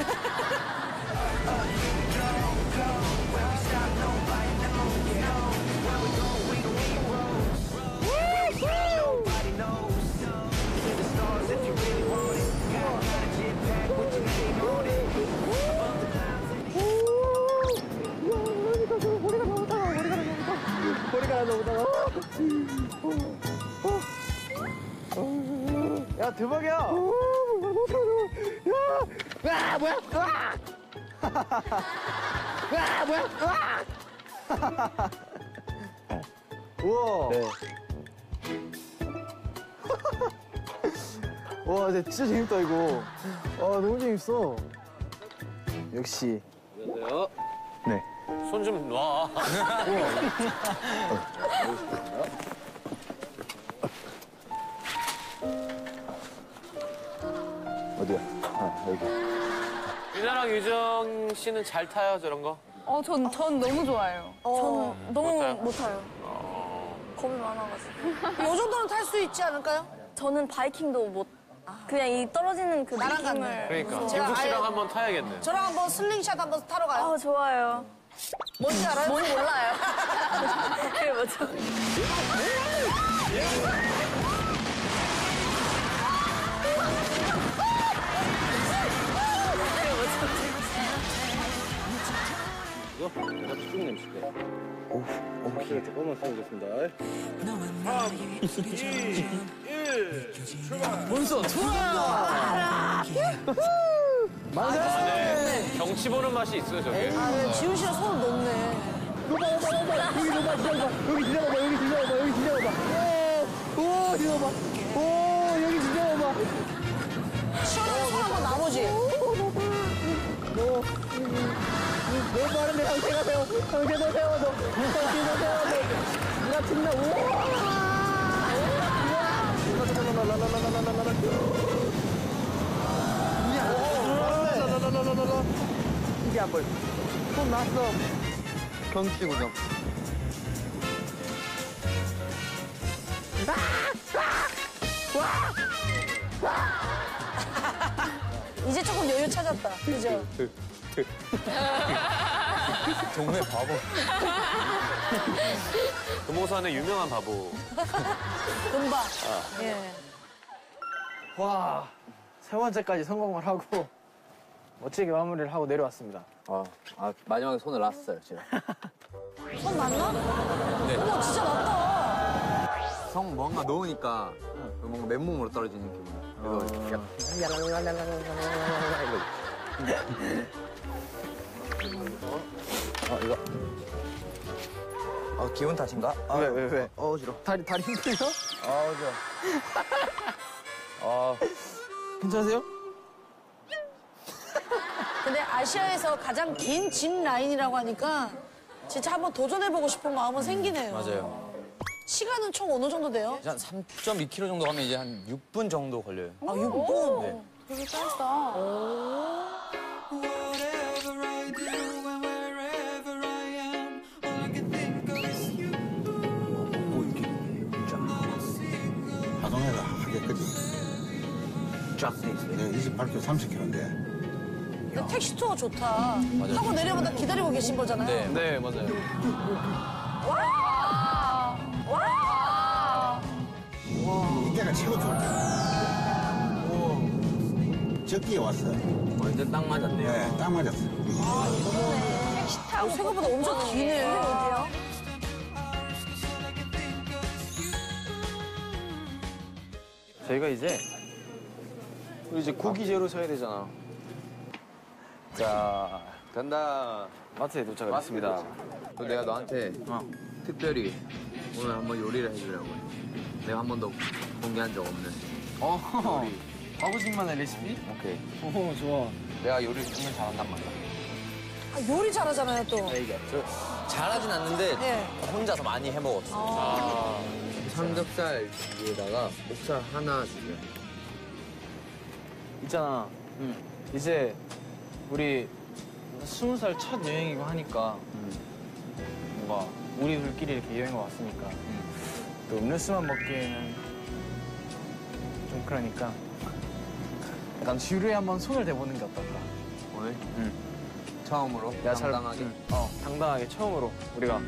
Speaker 7: 머리가 너무 따가워. 야, 대박이야. 야, 와, 뭐야? 와! 와, 뭐야? 와! 우와.
Speaker 6: 네.
Speaker 7: 와, 진짜 재밌다, 이거. 아, 너무 재밌어. 역시.
Speaker 4: 안녕하세요.
Speaker 7: 네.
Speaker 4: 손 좀 놔.
Speaker 6: 어디야? 아, 여기.
Speaker 4: 유나랑 유정 씨는 잘 타요, 저런 거?
Speaker 2: 어, 전, 전 너무 좋아해요.
Speaker 5: 어.
Speaker 2: 전 너무
Speaker 4: 못 타요?
Speaker 2: 못 타요. 겁이 많아가지고.
Speaker 5: 이 정도는 탈 수 있지 않을까요?
Speaker 2: 저는 바이킹도 못. 그냥 이 떨어지는 그
Speaker 5: 나랑
Speaker 2: 느낌을.
Speaker 5: 같네.
Speaker 4: 그러니까.
Speaker 5: 제가
Speaker 4: 김숙 씨랑
Speaker 5: 아예-
Speaker 4: 한번 타야겠네.
Speaker 5: 저랑 한번 슬링샷 한번 타러 가요.
Speaker 2: 아, 좋아요.
Speaker 5: 뭔지 알아요?
Speaker 2: 뭔지 몰라요. 그게 뭐죠?
Speaker 6: 해주세요.
Speaker 9: 오, 오케이. 조금만 써보겠습니다. 삼, 이, 일, 출발!
Speaker 11: 몬스터 투어!
Speaker 4: 아, 네. 경치 보는 맛이 있어요, 저게.
Speaker 5: 아, 네, 지훈 씨랑 손을 놓네.
Speaker 9: 오빠, 오빠, 오빠! 여기 오빠, 뒤져봐! 여기 뒤져봐! 여기 뒤져봐! 여기 뒤져봐! 오! 오! 뒤져봐! 오! 여기 뒤져봐!
Speaker 5: 시원하게 손 한번 나머지.
Speaker 9: 너, 너무 빠른데 형제가 세워! 형제도 세워줘! 형제도 세워줘! 누가 tin나 우와! 이게 안 보여. 손 났어.
Speaker 6: 경치 구경.
Speaker 5: 이제 조금 여유 찾았다. 그죠?
Speaker 6: 동네 바보.
Speaker 4: 금호산의 유명한 바보.
Speaker 5: 금방. 예.
Speaker 7: 와, 세 번째까지 성공을 하고 멋지게 마무리를 하고 내려왔습니다.
Speaker 6: 아, 아 마지막에 손을 놨어요, 제가.
Speaker 5: 손 맞나?
Speaker 6: 네.
Speaker 5: 어머, 진짜 맞다.
Speaker 6: 성 뭔가 넣으니까 뭔가 맨몸으로 떨어지는 기분. 그래서 약간 어 이거 어 기분 탓인가? 아,
Speaker 7: 왜, 왜, 왜?
Speaker 6: 어 어지러.
Speaker 7: 다리, 다리 힘들어?
Speaker 6: 아 어지러. 아
Speaker 7: 괜찮으세요?
Speaker 5: 근데 아시아에서 가장 긴 짚 라인이라고 하니까 진짜 한번 도전해보고 싶은 마음은 생기네요.
Speaker 6: 맞아요.
Speaker 5: 시간은 총 어느 정도 돼요?
Speaker 6: 한 삼 점 이 킬로미터 정도 가면 이제 한 육 분 정도 걸려요.
Speaker 5: 아, 육 분?
Speaker 6: 네.
Speaker 2: 되게 짧다.
Speaker 10: 하동에서 하겠거든.
Speaker 6: 쫙 돼 있어요.
Speaker 10: 내가 이십팔 킬로미터 삼십 킬로미터인데.
Speaker 5: 근데 택시 투어 좋다. 하고 내려보다 기다리고 계신 거잖아요.
Speaker 6: 네.
Speaker 11: 네, 맞아요.
Speaker 2: 와! 와!
Speaker 10: 이때가 최고 좋을 때야. 적기에 왔어.
Speaker 6: 완전 딱 맞았네요.
Speaker 10: 네, 딱 맞았어.
Speaker 2: 택시 타고
Speaker 5: 생각보다 엄청 기네.
Speaker 2: 어디요?
Speaker 7: 저희가 이제 우리 이제 고기재로 사야 되잖아.
Speaker 6: 자 간다.
Speaker 7: 마트에 도착했습니다.
Speaker 6: 또 내가 너한테
Speaker 7: 어.
Speaker 6: 특별히 오늘 한번 요리를 해주려고 해. 내가 한 번도 공개한 적 없는.
Speaker 7: 어, 아버님만의 레시피?
Speaker 6: 오케이.
Speaker 7: 오, 좋아.
Speaker 6: 내가 요리를 정말 잘한단 말이야.
Speaker 5: 아, 요리 잘하잖아요, 또.
Speaker 6: 저 잘하진 않는데
Speaker 5: 네.
Speaker 6: 혼자서 많이 해먹었어. 아. 삼겹살 위에다가 목살 하나 주세요.
Speaker 7: 있잖아. 이제 우리 스무 살 첫 여행이고 하니까 뭔가 우리 둘끼리 이렇게 여행을 왔으니까 또 음료수만 먹기에는 좀 그러니까 약간 주류에 한번 손을 대보는 게 어떨까?
Speaker 6: 오늘?
Speaker 7: 응.
Speaker 6: 처음으로
Speaker 7: 내가 잘-
Speaker 6: 당당하게.
Speaker 7: 응. 어, 당당하게 처음으로 우리가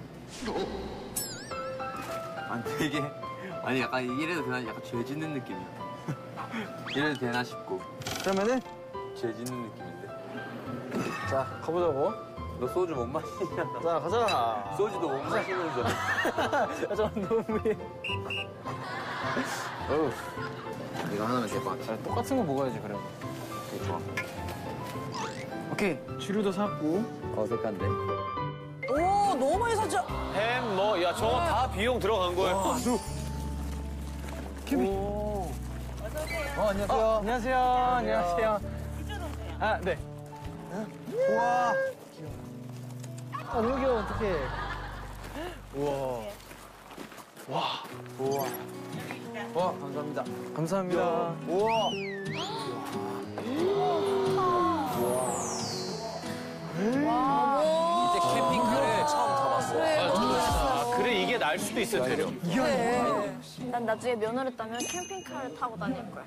Speaker 6: 아니 되게 아니 약간 이래도 되나 약간 죄 짓는 느낌이야. 이래도 되나 싶고
Speaker 7: 그러면은
Speaker 6: 죄 짓는 느낌인데.
Speaker 7: 자 가보자고.
Speaker 6: 너 소주 못 마시잖아.
Speaker 7: 자 가자.
Speaker 6: 소주도 못 마시면서.
Speaker 7: 저 너무해. 어우,
Speaker 6: 이거 하나면 될 것 같아.
Speaker 7: 자, 똑같은 거 먹어야지 그래.
Speaker 6: 오케이, 좋아.
Speaker 7: 오케이 주류도 샀고.
Speaker 6: 어색한데.
Speaker 5: 오, 너무 많이 샀죠?
Speaker 4: 햄, 뭐, 야, 저거 다 비용 들어간 거예요.
Speaker 7: 케빈.
Speaker 6: 어 안녕하세요.
Speaker 7: 어, 안녕하세요. 안녕하세요. 아 네. 우와. 아 너무 귀여워 어떡해. 우와. 와. 우와.
Speaker 6: 와 감사합니다.
Speaker 7: 감사합니다. 우와.
Speaker 6: 이제 캠핑카를 처음 타봤어요.
Speaker 4: 아, 그래, 이게 날 수도 있어, 대려.
Speaker 5: 네.
Speaker 2: 난 나중에 면허를 따면 캠핑카를 타고 다닐 거야.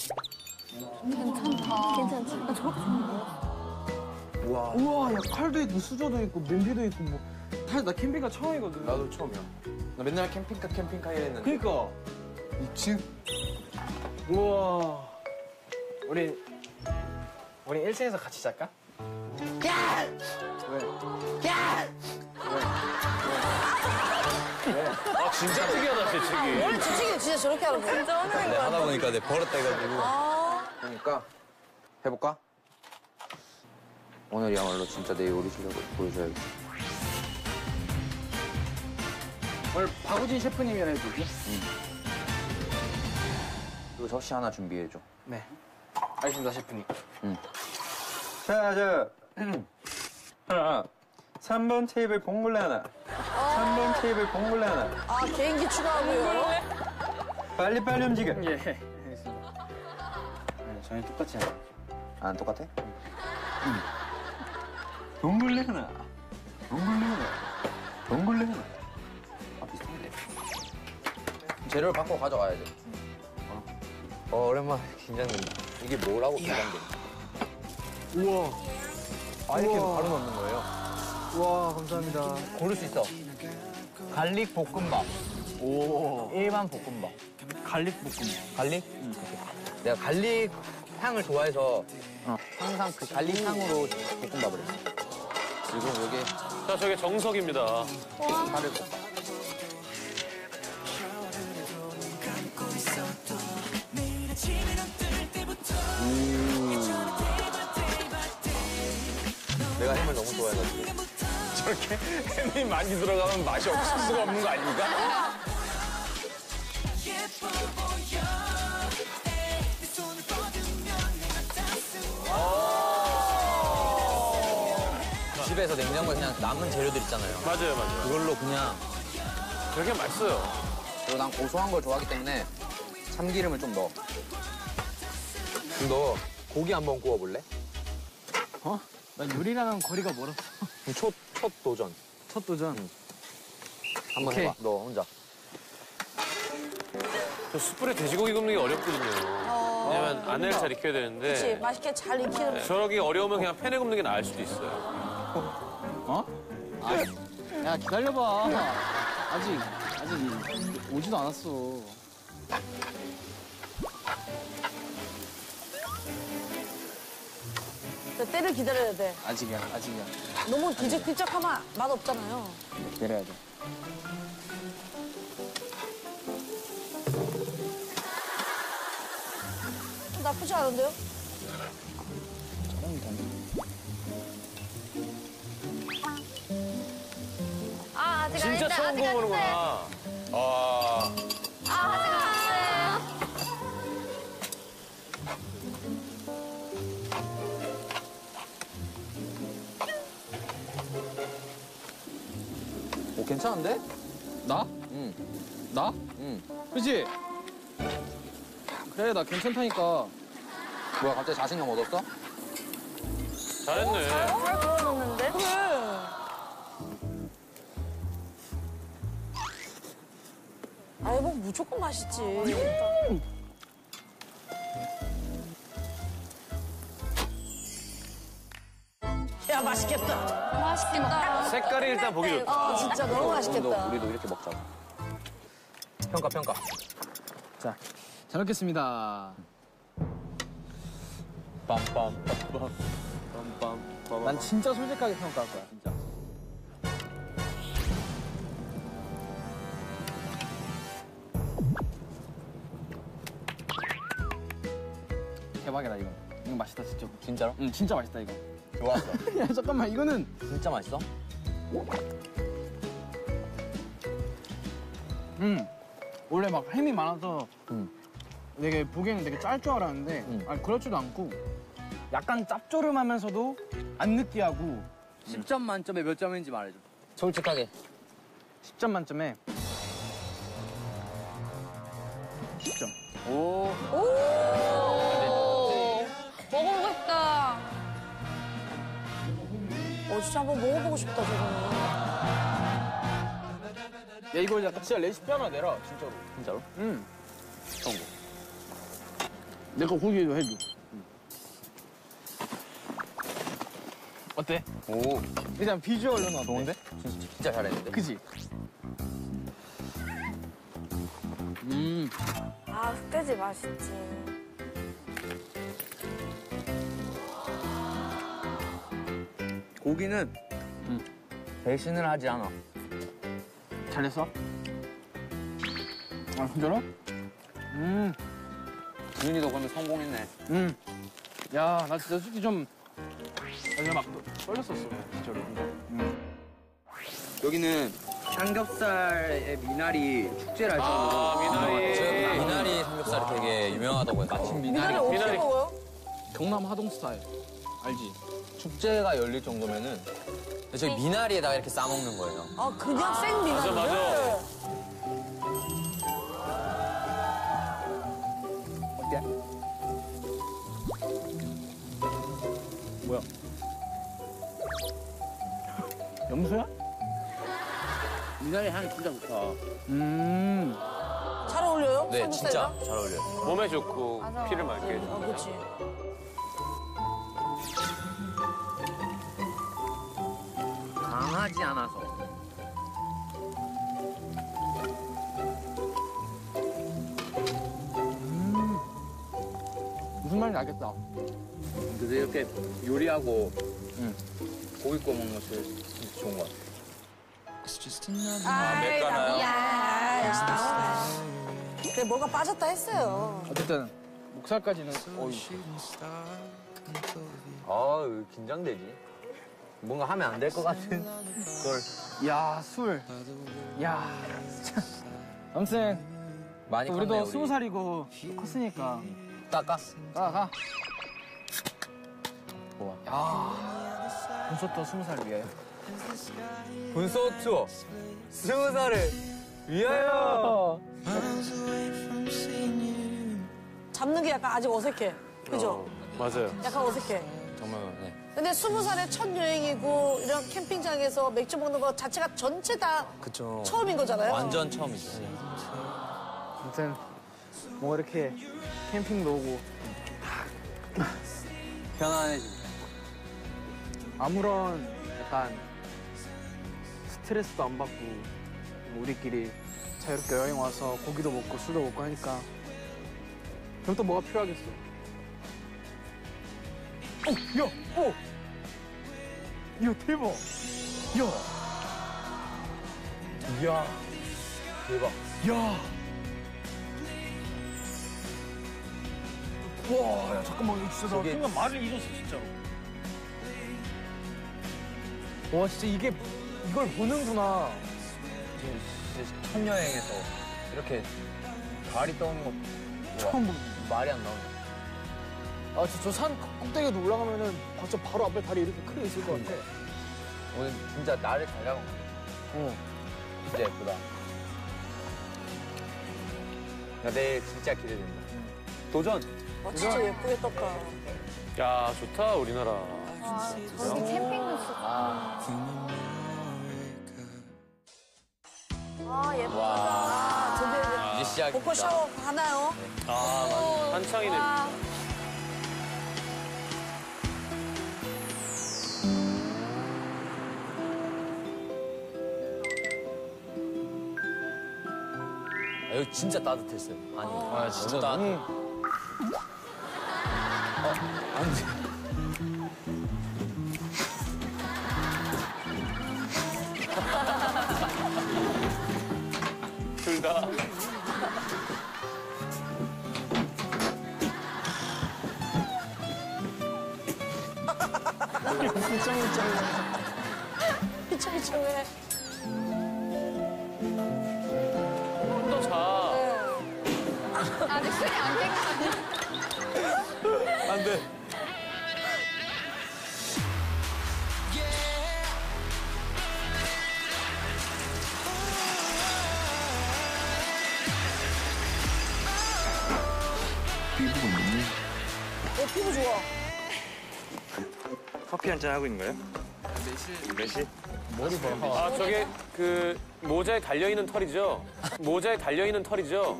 Speaker 2: 괜찮다. 괜찮지? 나 저렇게 좋은
Speaker 7: 우와. 우와. 야 칼도 있고 수저도 있고 냄비도 있고 뭐. 사실 나 캠핑카 처음이거든.
Speaker 6: 나도 처음이야. 나 맨날 캠핑카 캠핑카 이랬는데.
Speaker 7: 그니까.
Speaker 6: 이 층?
Speaker 7: 우와. 우리 우리 일 층에서 같이 잘까? 야! 왜? 야!
Speaker 4: 진짜 특이하다, 재채기.
Speaker 5: 뭘 재채기를 진짜 저렇게 하는 거야? 진짜 하는
Speaker 6: 네, 하다 보니까 내 버릇 돼가지고.
Speaker 5: 아.
Speaker 6: 그러니까 해볼까? 오늘이야말로 진짜 내 요리 실력을 보여줘야겠다.
Speaker 7: 오늘 박우진 셰프님이랑 해보죠.
Speaker 6: 응. 그리고 접시 하나 준비해줘.
Speaker 7: 네. 알겠습니다, 셰프님.
Speaker 6: 응. 자, 저. 하나. 삼 번 테이블 봉골레 하나. 삼 번 테이블 봉골레 하나.
Speaker 5: 아, 개인기 추가하고요.
Speaker 6: 빨리빨리 움직여.
Speaker 7: 예, 알겠습니다. 네, 저희 똑같이 해요.
Speaker 6: 안 똑같아? 응. 봉골레 하나. 봉골레 하나. 봉골레 하나. 아, 비슷한데. 재료를 바꿔 가져가야 돼. 어, 어 오랜만에 긴장된다. 이게 뭐라고 긴장돼?
Speaker 7: 우와.
Speaker 6: 아, 이렇게
Speaker 7: 우와.
Speaker 6: 바로 넣는 거예요?
Speaker 7: 우와, 감사합니다.
Speaker 6: 고를 수 있어. 갈릭 볶음밥.
Speaker 7: 오.
Speaker 6: 일반 볶음밥.
Speaker 7: 갈릭 볶음.
Speaker 6: 갈릭? 응. 내가 갈릭 향을 좋아해서
Speaker 7: 어.
Speaker 6: 항상 그 갈릭 향으로 볶음밥을 했어. 그리고 여기
Speaker 4: 자, 저게 정석입니다.
Speaker 6: 파를 볶아. 내가 햄을 너무 좋아해가지고.
Speaker 3: 저렇게 햄이 많이 들어가면 맛이 없을 수가 없는 거 아닙니까?
Speaker 6: 집에서 냉장고에 그냥 남은 재료들 있잖아요.
Speaker 4: 맞아요, 맞아요.
Speaker 6: 그걸로 그냥.
Speaker 4: 되게 맛있어요.
Speaker 6: 그리고 난 고소한 걸 좋아하기 때문에 참기름을 좀 넣어. 그럼 너 고기 한번 구워볼래?
Speaker 7: 어? 난 요리랑은 거리가 멀었어.
Speaker 6: 그럼 첫, 첫 도전.
Speaker 7: 첫 도전.
Speaker 6: 응. 한번
Speaker 7: 오케이.
Speaker 6: 해봐, 너 혼자.
Speaker 4: 저 숯불에 돼지고기 굽는 게 어렵거든요.
Speaker 5: 어.
Speaker 4: 왜냐면 안을 잘 익혀야 되는데.
Speaker 5: 그치, 맛있게 잘 익히는.
Speaker 4: 네, 저러기 어려우면 그냥 팬에 굽는 게 나을 수도 있어요.
Speaker 7: 어? 아, 야, 기다려봐. 아직, 아직 오지도 않았어.
Speaker 5: 때를 기다려야 돼.
Speaker 7: 아직이야, 아직이야.
Speaker 5: 너무 뒤적뒤적하면 맛 없잖아요.
Speaker 7: 기다려야 돼.
Speaker 5: 나쁘지 않은데요?
Speaker 2: 아, 아직
Speaker 4: 진짜
Speaker 2: 아닌데,
Speaker 4: 처음
Speaker 2: 아직 아닌데.
Speaker 4: 구워보는구나.
Speaker 3: 아,
Speaker 2: 아, 아직 아닌데.
Speaker 6: 오, 괜찮은데?
Speaker 7: 나?
Speaker 6: 응.
Speaker 7: 나?
Speaker 6: 응.
Speaker 7: 그치? 그래, 나 괜찮다니까.
Speaker 6: 뭐야, 갑자기 자신감 얻었어?
Speaker 4: 잘했네.
Speaker 2: 잘 구워놓는데?
Speaker 5: 그래. 아이, 뭐 무조건 맛있지. 야, 맛있겠다.
Speaker 2: 맛있겠다.
Speaker 4: 색깔이 일단 보기 좋다.
Speaker 5: 아, 진짜 너무 맛있겠다.
Speaker 6: 우리도, 우리도 이렇게 먹자고. 평가, 평가.
Speaker 7: 자, 잘 먹겠습니다.
Speaker 6: 빰빰빰빰. 빰빰빰.
Speaker 7: 난 진짜 솔직하게 평가할 거야, 진짜. 대박이다, 이거. 이거 맛있다, 진짜.
Speaker 6: 진짜로?
Speaker 7: 응, 진짜 맛있다, 이거.
Speaker 6: 좋았어.
Speaker 7: 야, 잠깐만, 이거는.
Speaker 6: 진짜 맛있어?
Speaker 7: 음. 원래 막 햄이 많아서
Speaker 6: 음.
Speaker 7: 되게 보기에는 되게 짤 줄 알았는데
Speaker 6: 음.
Speaker 7: 아니 그렇지도 않고 약간 짭조름하면서도 안 느끼하고
Speaker 6: 십 점 만점에 몇 점인지 말해줘. 솔직하게.
Speaker 7: 십 점 만점에 십 점.
Speaker 6: 오.
Speaker 2: 먹어보고 싶다.
Speaker 5: 어, 진짜 한번 먹어보고 싶다, 저거는.
Speaker 7: 야, 이거 약간 진짜 레시피 하나 내라, 진짜로.
Speaker 6: 진짜로?
Speaker 7: 응. 어떤 거? 내 거 고기도 해줘. 응. 어때?
Speaker 6: 오.
Speaker 7: 일단 비주얼로는 어때?
Speaker 6: 좋은데? 진짜, 진짜 잘했는데?
Speaker 7: 그치? 음.
Speaker 2: 아, 흑돼지 맛있지.
Speaker 6: 고기는
Speaker 7: 음.
Speaker 6: 배신을 하지 않아.
Speaker 7: 잘했어?
Speaker 11: 아, 진짜로? 음.
Speaker 6: 윤이도 그러면 성공했네.
Speaker 11: 음. 야, 나 진짜 솔직히 좀, 나 진짜 막 떨렸었어, 진짜로. 음.
Speaker 6: 여기는 삼겹살의 미나리 축제를 할 정도로.
Speaker 4: 아, 미나리.
Speaker 6: 미나리 삼겹살이 되게 유명하다고 해서. 마침
Speaker 5: 미나리 어떻게
Speaker 4: 미나리.
Speaker 5: 먹어요?
Speaker 11: 경남 하동 스타일. 알지?
Speaker 6: 축제가 열릴 정도면은 저희 미나리에다가 이렇게 싸먹는 거예요.
Speaker 5: 아, 그냥 생 미나리.
Speaker 4: 맞아, 맞아.
Speaker 11: 어때? 뭐야? 염소야?
Speaker 9: 미나리 향이 진짜 좋다.
Speaker 11: 음.
Speaker 5: 잘 어울려요?
Speaker 6: 네,
Speaker 5: 삼겹살이랑?
Speaker 6: 진짜 잘 어울려요.
Speaker 4: 몸에 좋고
Speaker 2: 맞아.
Speaker 4: 피를 맑게
Speaker 5: 아,
Speaker 4: 해줘.
Speaker 5: 그렇지.
Speaker 6: 강하지 않아서.
Speaker 11: 무슨 말인지 알겠다.
Speaker 6: 그래서 이렇게 요리하고 고기 구워 먹는 거 진짜 좋은 것 같아요.
Speaker 1: 아,
Speaker 3: 맵가나요?
Speaker 5: 야, 근데 뭐가 빠졌다 했어요.
Speaker 11: 어쨌든 목살까지는 어이.
Speaker 6: 아, 긴장되지. 뭔가 하면 안 될 것 같은 걸.
Speaker 11: 야, 술. 야, 진짜. 아무튼
Speaker 6: 많이
Speaker 11: 우리도
Speaker 6: 컸네, 우리.
Speaker 11: 스무 살이고 컸으니까
Speaker 6: 닦아.
Speaker 11: 가 가. 좋아. 야, 분소토 스무 살 위해.
Speaker 6: 분소 투어. 스무 살을 위하여.
Speaker 5: 잡는 게 약간 아직 어색해. 그죠?
Speaker 4: 어, 맞아요.
Speaker 5: 약간 어색해.
Speaker 6: 정말 네.
Speaker 5: 근데 스무 살의 첫 여행이고 이런 캠핑장에서 맥주 먹는 거 자체가 전체 다
Speaker 6: 그쵸.
Speaker 5: 처음인 거잖아요.
Speaker 6: 완전 처음이죠.
Speaker 11: 아무튼 뭐 이렇게 캠핑도 오고
Speaker 6: 편안해지.
Speaker 11: 아무런 약간 스트레스도 안 받고 뭐 우리끼리 자유롭게 여행 와서 고기도 먹고 술도 먹고 하니까 그럼 또 뭐가 필요하겠어? 어, 야, 어, 야 대박, 야,
Speaker 6: 이야, 대박.
Speaker 11: 야, 와, 야 잠깐만 이거 진짜 나
Speaker 6: 저게-
Speaker 11: 순간 말을 잃었어 진짜로. 와 진짜 이게 이걸 보는구나.
Speaker 6: 이제 첫 여행에서 이렇게 발이 떠오는 거
Speaker 11: 처음 보는.
Speaker 6: 말이 안 나오네.
Speaker 11: 아, 진짜 저 산 꼭대기에도 올라가면은 진짜 바로 앞에 다리 이렇게 크게 있을 것 같아.
Speaker 6: 오늘 진짜 나를 잘 잡은 거
Speaker 11: 어.
Speaker 6: 진짜 예쁘다. 나 내일 진짜 기대된다. 도전!
Speaker 5: 와, 진짜 예쁘게 떴다.
Speaker 4: 야, 좋다, 우리나라.
Speaker 2: 와, 저기 캠핑도 진짜.
Speaker 5: 아, 예쁘다.
Speaker 6: 와.
Speaker 5: 아, 드디어 이제
Speaker 6: 이제 시작입니다.
Speaker 5: 벚꽃 샤워 하나요?
Speaker 4: 아, 한창이네.
Speaker 2: 와,
Speaker 6: 아, 여기 진짜 따뜻했어요. 아니,
Speaker 11: 아, 진짜
Speaker 6: 너무
Speaker 11: 너무.
Speaker 6: 따뜻해. 어, 안 돼.
Speaker 4: 둘 다.
Speaker 5: 피청피청해.
Speaker 4: 또 자.
Speaker 2: 아직 술이 안 깬 거 아니야?
Speaker 4: 안 돼.
Speaker 5: 어, 피부 좋아.
Speaker 12: 커피 한잔 하고 있는 거예요? 매실?
Speaker 4: 머리 봐. 아, 저게 그 모자에 달려있는 털이죠? 모자에 달려있는 털이죠?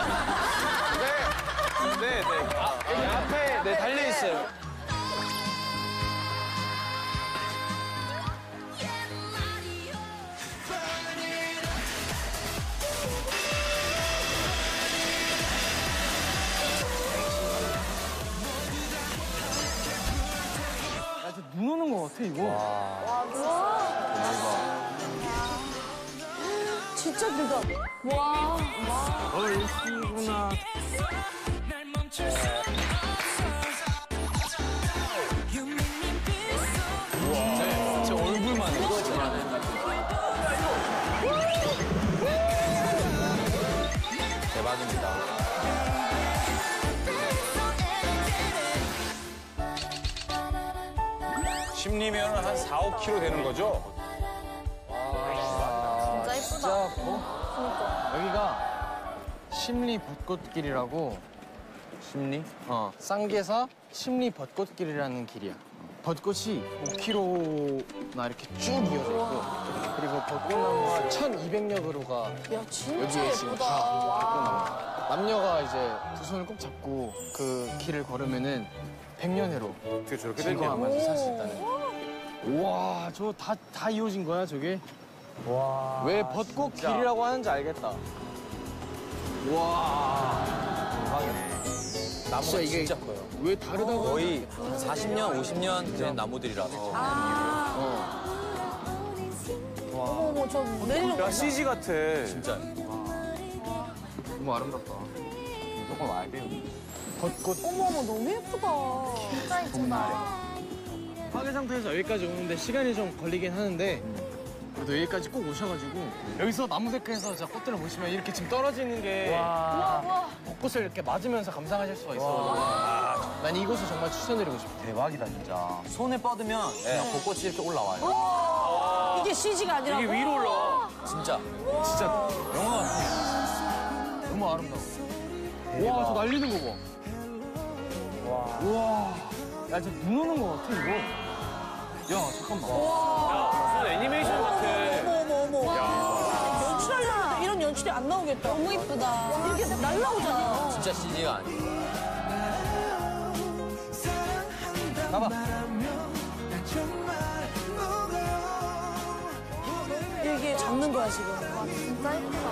Speaker 11: 네, 네. 아, 여기 앞에 네, 달려 있어요. 야, 진짜 눈 오는 것 같아 이거.
Speaker 5: 와, 누워. 진짜 길다. 와.
Speaker 11: 얼씨구나.
Speaker 3: 진짜 얼굴만 이거잖아.
Speaker 6: 대박입니다.
Speaker 3: 심리면 한 사, 오 킬로그램 되는 거죠?
Speaker 2: 진짜 예쁘다.
Speaker 7: 여기가 심리 벚꽃길이라고.
Speaker 6: 심리?
Speaker 7: 어, 쌍계사 심리 벚꽃길이라는 길이야. 벚꽃이 오 킬로미터나 이렇게 쭉 이어져 있고, 그리고 벚꽃나무가 천이백여 그루가
Speaker 5: 야, 진짜
Speaker 7: 여기에 지금
Speaker 5: 예쁘다.
Speaker 7: 다 벚꽃나무. 남녀가 이제 두 손을 꼭 잡고 그 길을 걸으면은 백년해로
Speaker 4: 어떻게 저렇게
Speaker 7: 즐거워하면서 살 수 있다는. 우와, 저 다 다 이어진 거야, 저게?
Speaker 6: 와.
Speaker 7: 왜 벚꽃 길이라고 하는지 알겠다. 와.
Speaker 6: 대박이네. 나무가
Speaker 7: 진짜 이게
Speaker 6: 진짜 커요.
Speaker 7: 왜 다르다고?
Speaker 6: 거의 한 사십 년, 오십 년 된 나무들이라서.
Speaker 7: 어.
Speaker 5: 어머, 어머, 저 내리는 거.
Speaker 4: 야, 씨지 같아.
Speaker 6: 진짜.
Speaker 7: 너무 아름답다.
Speaker 6: 무조건 와야 돼요.
Speaker 7: 벚꽃.
Speaker 5: 어머, 어머, 너무 예쁘다.
Speaker 2: 진짜 예쁘다.
Speaker 7: 화개장터에서 여기까지 오는데 시간이 좀 걸리긴 하는데 그래도 여기까지 꼭 오셔가지고 여기서 나무데크에서 진짜 꽃들을 보시면 이렇게 지금 떨어지는 게 벚꽃을 이렇게 맞으면서 감상하실 수가 있어가지고 난 이곳을 정말 추천드리고 싶어.
Speaker 6: 대박이다, 진짜. 손에 뻗으면 그냥 벚꽃이 이렇게 올라와요.
Speaker 5: 이게 씨지가 아니라.
Speaker 4: 이게 위로 올라와.
Speaker 6: 진짜.
Speaker 7: 진짜 영화 같아. 너무 아름다워. 와, 저 날리는 거 봐. 와. 우와. 야, 진짜 눈 오는 거 같아, 이거. 야, 잠깐만.
Speaker 4: 야, 무슨 애니메이션 같아.
Speaker 5: 어머, 어머, 어머. 연출하려면 이런 연출이 안 나오겠다. 너무 이쁘다. 이렇게 날라오잖아.
Speaker 6: 진짜 씨지가 아니에요. 가봐.
Speaker 5: 이게 잡는 거야, 지금.
Speaker 2: 진짜 예쁘다.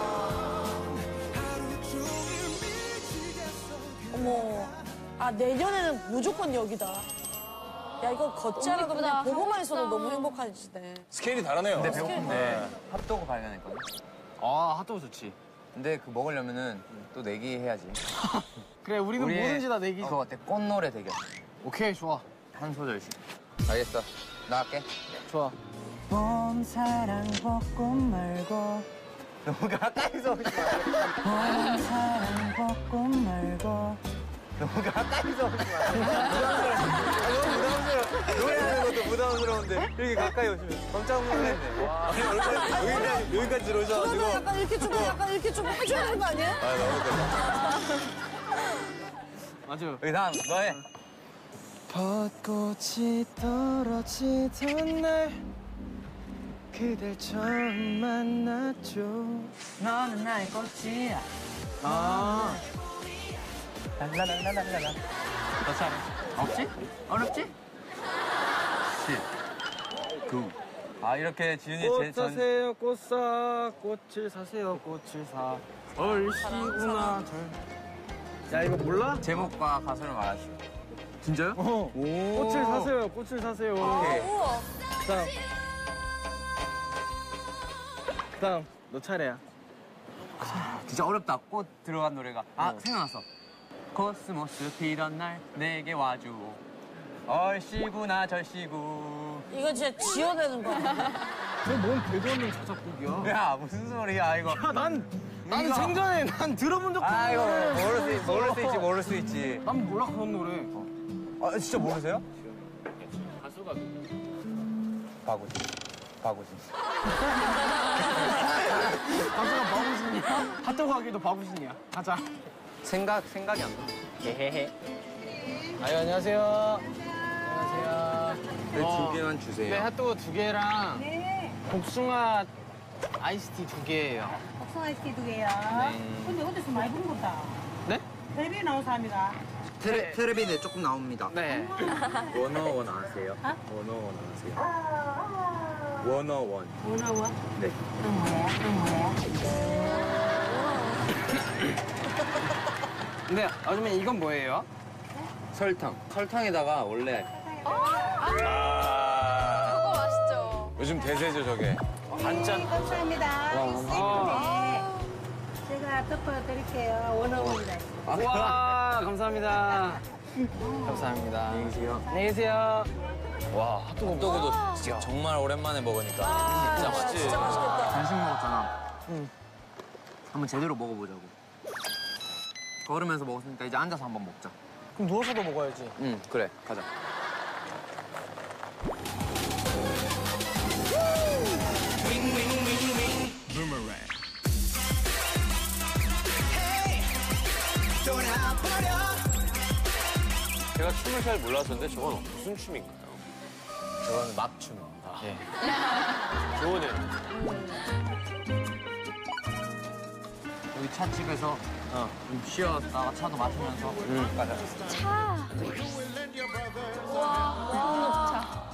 Speaker 5: 어머. 아, 내년에는 무조건 여기다. 야, 이거 걷지 않아도 그냥 보고만 있어도 너무 행복하시네.
Speaker 3: 스케일이 다르네요.
Speaker 6: 근데 배고픈데 핫도그 발견했거든.
Speaker 7: 아, 핫도그 좋지.
Speaker 6: 근데 그 먹으려면은 또 내기 해야지.
Speaker 7: 그래, 우리는
Speaker 6: 우리의
Speaker 7: 뭐든지 다 내기.
Speaker 6: 그거 어때? 꽃노래 대결.
Speaker 7: 오케이, 좋아.
Speaker 6: 한 소절씩. 알겠어. 나 할게.
Speaker 7: 좋아.
Speaker 9: 봄 사랑 벚꽃 말고
Speaker 6: 너무 가까이서 오지 마.
Speaker 9: 봄 사랑 벚꽃 말고
Speaker 6: 너무 가까이서 오지 마. 부담스러워. 아, 너무 부담스러워. 노래하는 것도 부담스러운데 이렇게 가까이 오시면 깜짝 놀랐네. 와. 여기까지, 여기까지 들어오셔가지고.
Speaker 5: 그러면 약간 이렇게 좀, 약간 이렇게 좀 해줘야 되는 거 아니에요?
Speaker 6: 아, 너무 웃겼다.
Speaker 7: 맞아.
Speaker 6: 여기 다음, 너 해.
Speaker 7: 벚꽃이 떨어지던 날 그댈 처음 만났죠.
Speaker 9: 너는 나의 꽃이야.
Speaker 7: 아,
Speaker 6: 랄랄랄랄랄라. 더 잘해. 없지? 어렵지? 십, 구. 아, 이렇게 지윤이
Speaker 7: 꽃
Speaker 6: 제 전.
Speaker 7: 사세요, 꽃 사. 꽃을 사세요, 꽃을 사. 얼씨구나, 절. 야, 이거 몰라?
Speaker 6: 제목과 가수를 말하시오. 진짜요?
Speaker 7: 어. 꽃을 사세요, 꽃을 사세요.
Speaker 6: 오케이.
Speaker 7: 다음. 다음, 너 차례야.
Speaker 6: 진짜 어렵다. 꽃 들어간 노래가. 아, 생각났어. 코스모스 피던 날 내게 와줘. 얼씨구나 절씨구.
Speaker 5: 이거 진짜 지어내는 거야.
Speaker 7: 저뭔 되도 없는 자작곡이야.
Speaker 6: 야, 무슨 소리야, 이거.
Speaker 7: 야, 난, 나는
Speaker 6: 이거.
Speaker 7: 생전에 난 들어본 적도
Speaker 6: 아, 이거
Speaker 7: 없는
Speaker 6: 모를 수, 있, 모를 수 있지, 모를 수 있지.
Speaker 7: 난 몰라, 그런 노래.
Speaker 6: 아, 진짜 모르세요?
Speaker 4: 가수가
Speaker 6: 바구지. 바구지.
Speaker 7: 가수가 바구신이야? 핫도그 하기도 바구신이야. 가자.
Speaker 6: 생각, 생각이 안 나.
Speaker 7: 헤헤헤. 아유, 안녕하세요. 안녕하세요.
Speaker 6: 네,
Speaker 7: 어,
Speaker 6: 두 개만 주세요.
Speaker 7: 네, 핫도그 두 개랑 복숭아 아이스티 두 개예요.
Speaker 8: 복숭아 아이스티 두 개요.
Speaker 7: 네.
Speaker 8: 근데 어디서 많이 본 거다.
Speaker 7: 네?
Speaker 8: 텔레비에 나온 사람이가.
Speaker 6: 테레, 테레비에 조금 나옵니다.
Speaker 7: 네.
Speaker 6: 원어원 아세요?
Speaker 8: 어?
Speaker 6: 원어원 아세요? 원어원.
Speaker 8: 원어원?
Speaker 6: 네.
Speaker 8: 그럼 뭐야? 그럼 뭐야?
Speaker 7: 근데 아줌마 이건 뭐예요?
Speaker 6: 설탕. 설탕에다가 원래
Speaker 2: 그거 맛있죠?
Speaker 3: 요즘 대세죠, 저게.
Speaker 4: 반찬.
Speaker 8: 감사합니다.
Speaker 4: 아.
Speaker 8: 제가 덮어드릴게요. 원어원이다.
Speaker 11: 와, 감사합니다. 감사합니다. 안녕히 계세요. 안녕히 계세요.
Speaker 6: 와, 핫도그도 진짜 정말 오랜만에 먹으니까
Speaker 5: 아,
Speaker 6: 진짜 맛있지.
Speaker 5: 진짜 맛있겠다.
Speaker 7: 간식 먹었잖아. 응. 한번 제대로 먹어보자고. 걸으면서 먹었으니까 이제 앉아서 한번 먹자.
Speaker 11: 그럼 누워서도 먹어야지.
Speaker 6: 응, 그래. 가자.
Speaker 4: 제가 춤을 잘 몰랐었는데 저건 무슨 춤인가요?
Speaker 6: 저건 막춤. 아.
Speaker 4: 네. 좋으네요.
Speaker 7: 여기 차집에서 어, 좀 쉬었다가 차도 마시면서
Speaker 6: 응, 가자.
Speaker 2: 차.
Speaker 1: 와, 너무 좋다.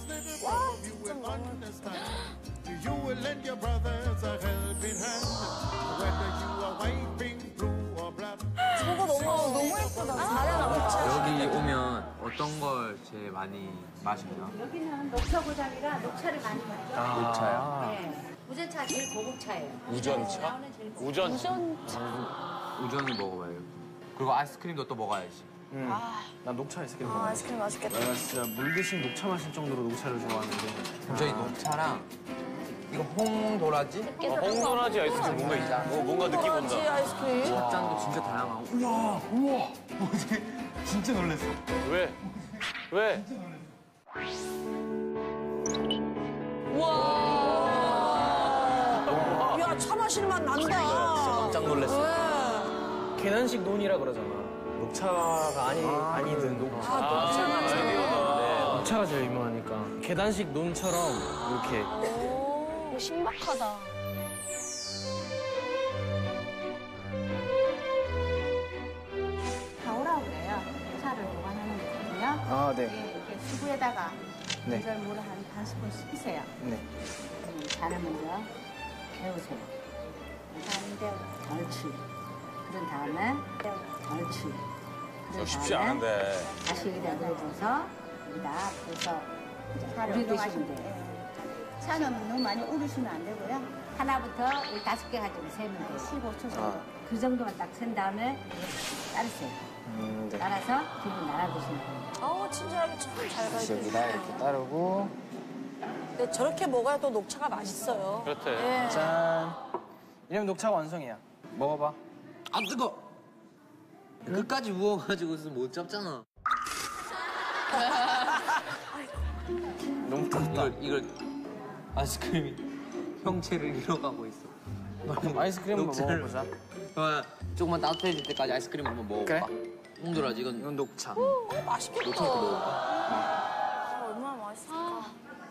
Speaker 13: You will lend your brothers a helping hand, whether you are wiping blue or black.
Speaker 5: 저거 너무 너무 예쁘다. 잘해라.
Speaker 6: 여기 오면 어떤 걸 제일 많이 마시나요?
Speaker 8: 여기는 녹차고장이라 녹차를 많이 마셔.
Speaker 6: 아, 녹차요?
Speaker 8: 네. 우전차 제일 고급 차예요.
Speaker 6: 우전차?
Speaker 4: 우전.
Speaker 6: 우전을 먹어봐요. 그리고 아이스크림도 또 먹어야지.
Speaker 11: 응.
Speaker 5: 아.
Speaker 11: 난 녹차 아이스크림
Speaker 5: 아,
Speaker 11: 먹어.
Speaker 5: 아이스크림 맛있겠다.
Speaker 11: 내가 진짜 물 대신 녹차 마실 정도로 녹차를 좋아하는데.
Speaker 6: 저희 녹차랑 이거 홍도라지?
Speaker 4: 어, 홍도라지 아이스크림 뭔가 있다. 어, 뭔가 느낌 온다.
Speaker 5: 홍도라지 아이스크림.
Speaker 6: 짠도 진짜 다양하고.
Speaker 7: 우와, 우와. 뭐지? 진짜 놀랐어.
Speaker 4: 왜? 왜?
Speaker 5: 와. 야, 차 마시는 맛 난다.
Speaker 6: 깜짝 놀랐어.
Speaker 11: 계란식 논이라 그러잖아. 녹차가 아니, 아, 아니든 녹차.
Speaker 5: 아, 녹차가
Speaker 11: 네, 녹차가 제일 유명하니까. 계단식 논처럼 이렇게.
Speaker 1: 오, 신박하다.
Speaker 8: 다오라고 그래요. 차를 보관하는 거거든요.
Speaker 11: 아, 네.
Speaker 8: 이게 이렇게 수구에다가
Speaker 11: 네.
Speaker 8: 건절 물을 한 반 스푼 씻으세요.
Speaker 11: 네.
Speaker 8: 음, 잔을 먼저 개우세요. 그다음에 덜치. 그런 다음에 덜치.
Speaker 3: 저 쉽지 않은데.
Speaker 8: 다시 여기다 넣어줘서 여기다 부어서 이제 차를 우리시면 돼요. 차는 너무 많이 우리시면 안 되고요. 하나부터 우리 다섯 개 가지고 세면 돼요. 십오 초 정도.
Speaker 11: 아.
Speaker 8: 그 정도만 딱 센 다음에 따르세요.
Speaker 11: 음, 네.
Speaker 8: 따라서 기분 날아드시면 돼요.
Speaker 5: 아우, 친절하게 참 잘
Speaker 11: 다시
Speaker 5: 가르쳐.
Speaker 11: 여기다 이렇게 따르고.
Speaker 5: 근데 저렇게 먹어야 또 녹차가 맛있어요.
Speaker 4: 그렇대.
Speaker 5: 예.
Speaker 11: 짠. 이러면 녹차가 완성이야. 먹어봐.
Speaker 6: 아, 뜨거! 끝까지 부어가지고 못 잡잖아.
Speaker 11: 너무 뜨겁다.
Speaker 6: 이걸, 이걸 아이스크림이 형체를 잃어가고 있어.
Speaker 11: 그럼 아이스크림 한번
Speaker 6: 녹차를-
Speaker 11: 먹어보자.
Speaker 6: 어, 조금만 따뜻해질 때까지 아이스크림 한번 먹어볼까?
Speaker 11: 그래?
Speaker 6: 홍도라지 이건
Speaker 11: 이건 녹차.
Speaker 5: 오, 맛있겠다.
Speaker 6: 녹차부터 먹어볼까?
Speaker 5: 아, 얼마나 맛있을까.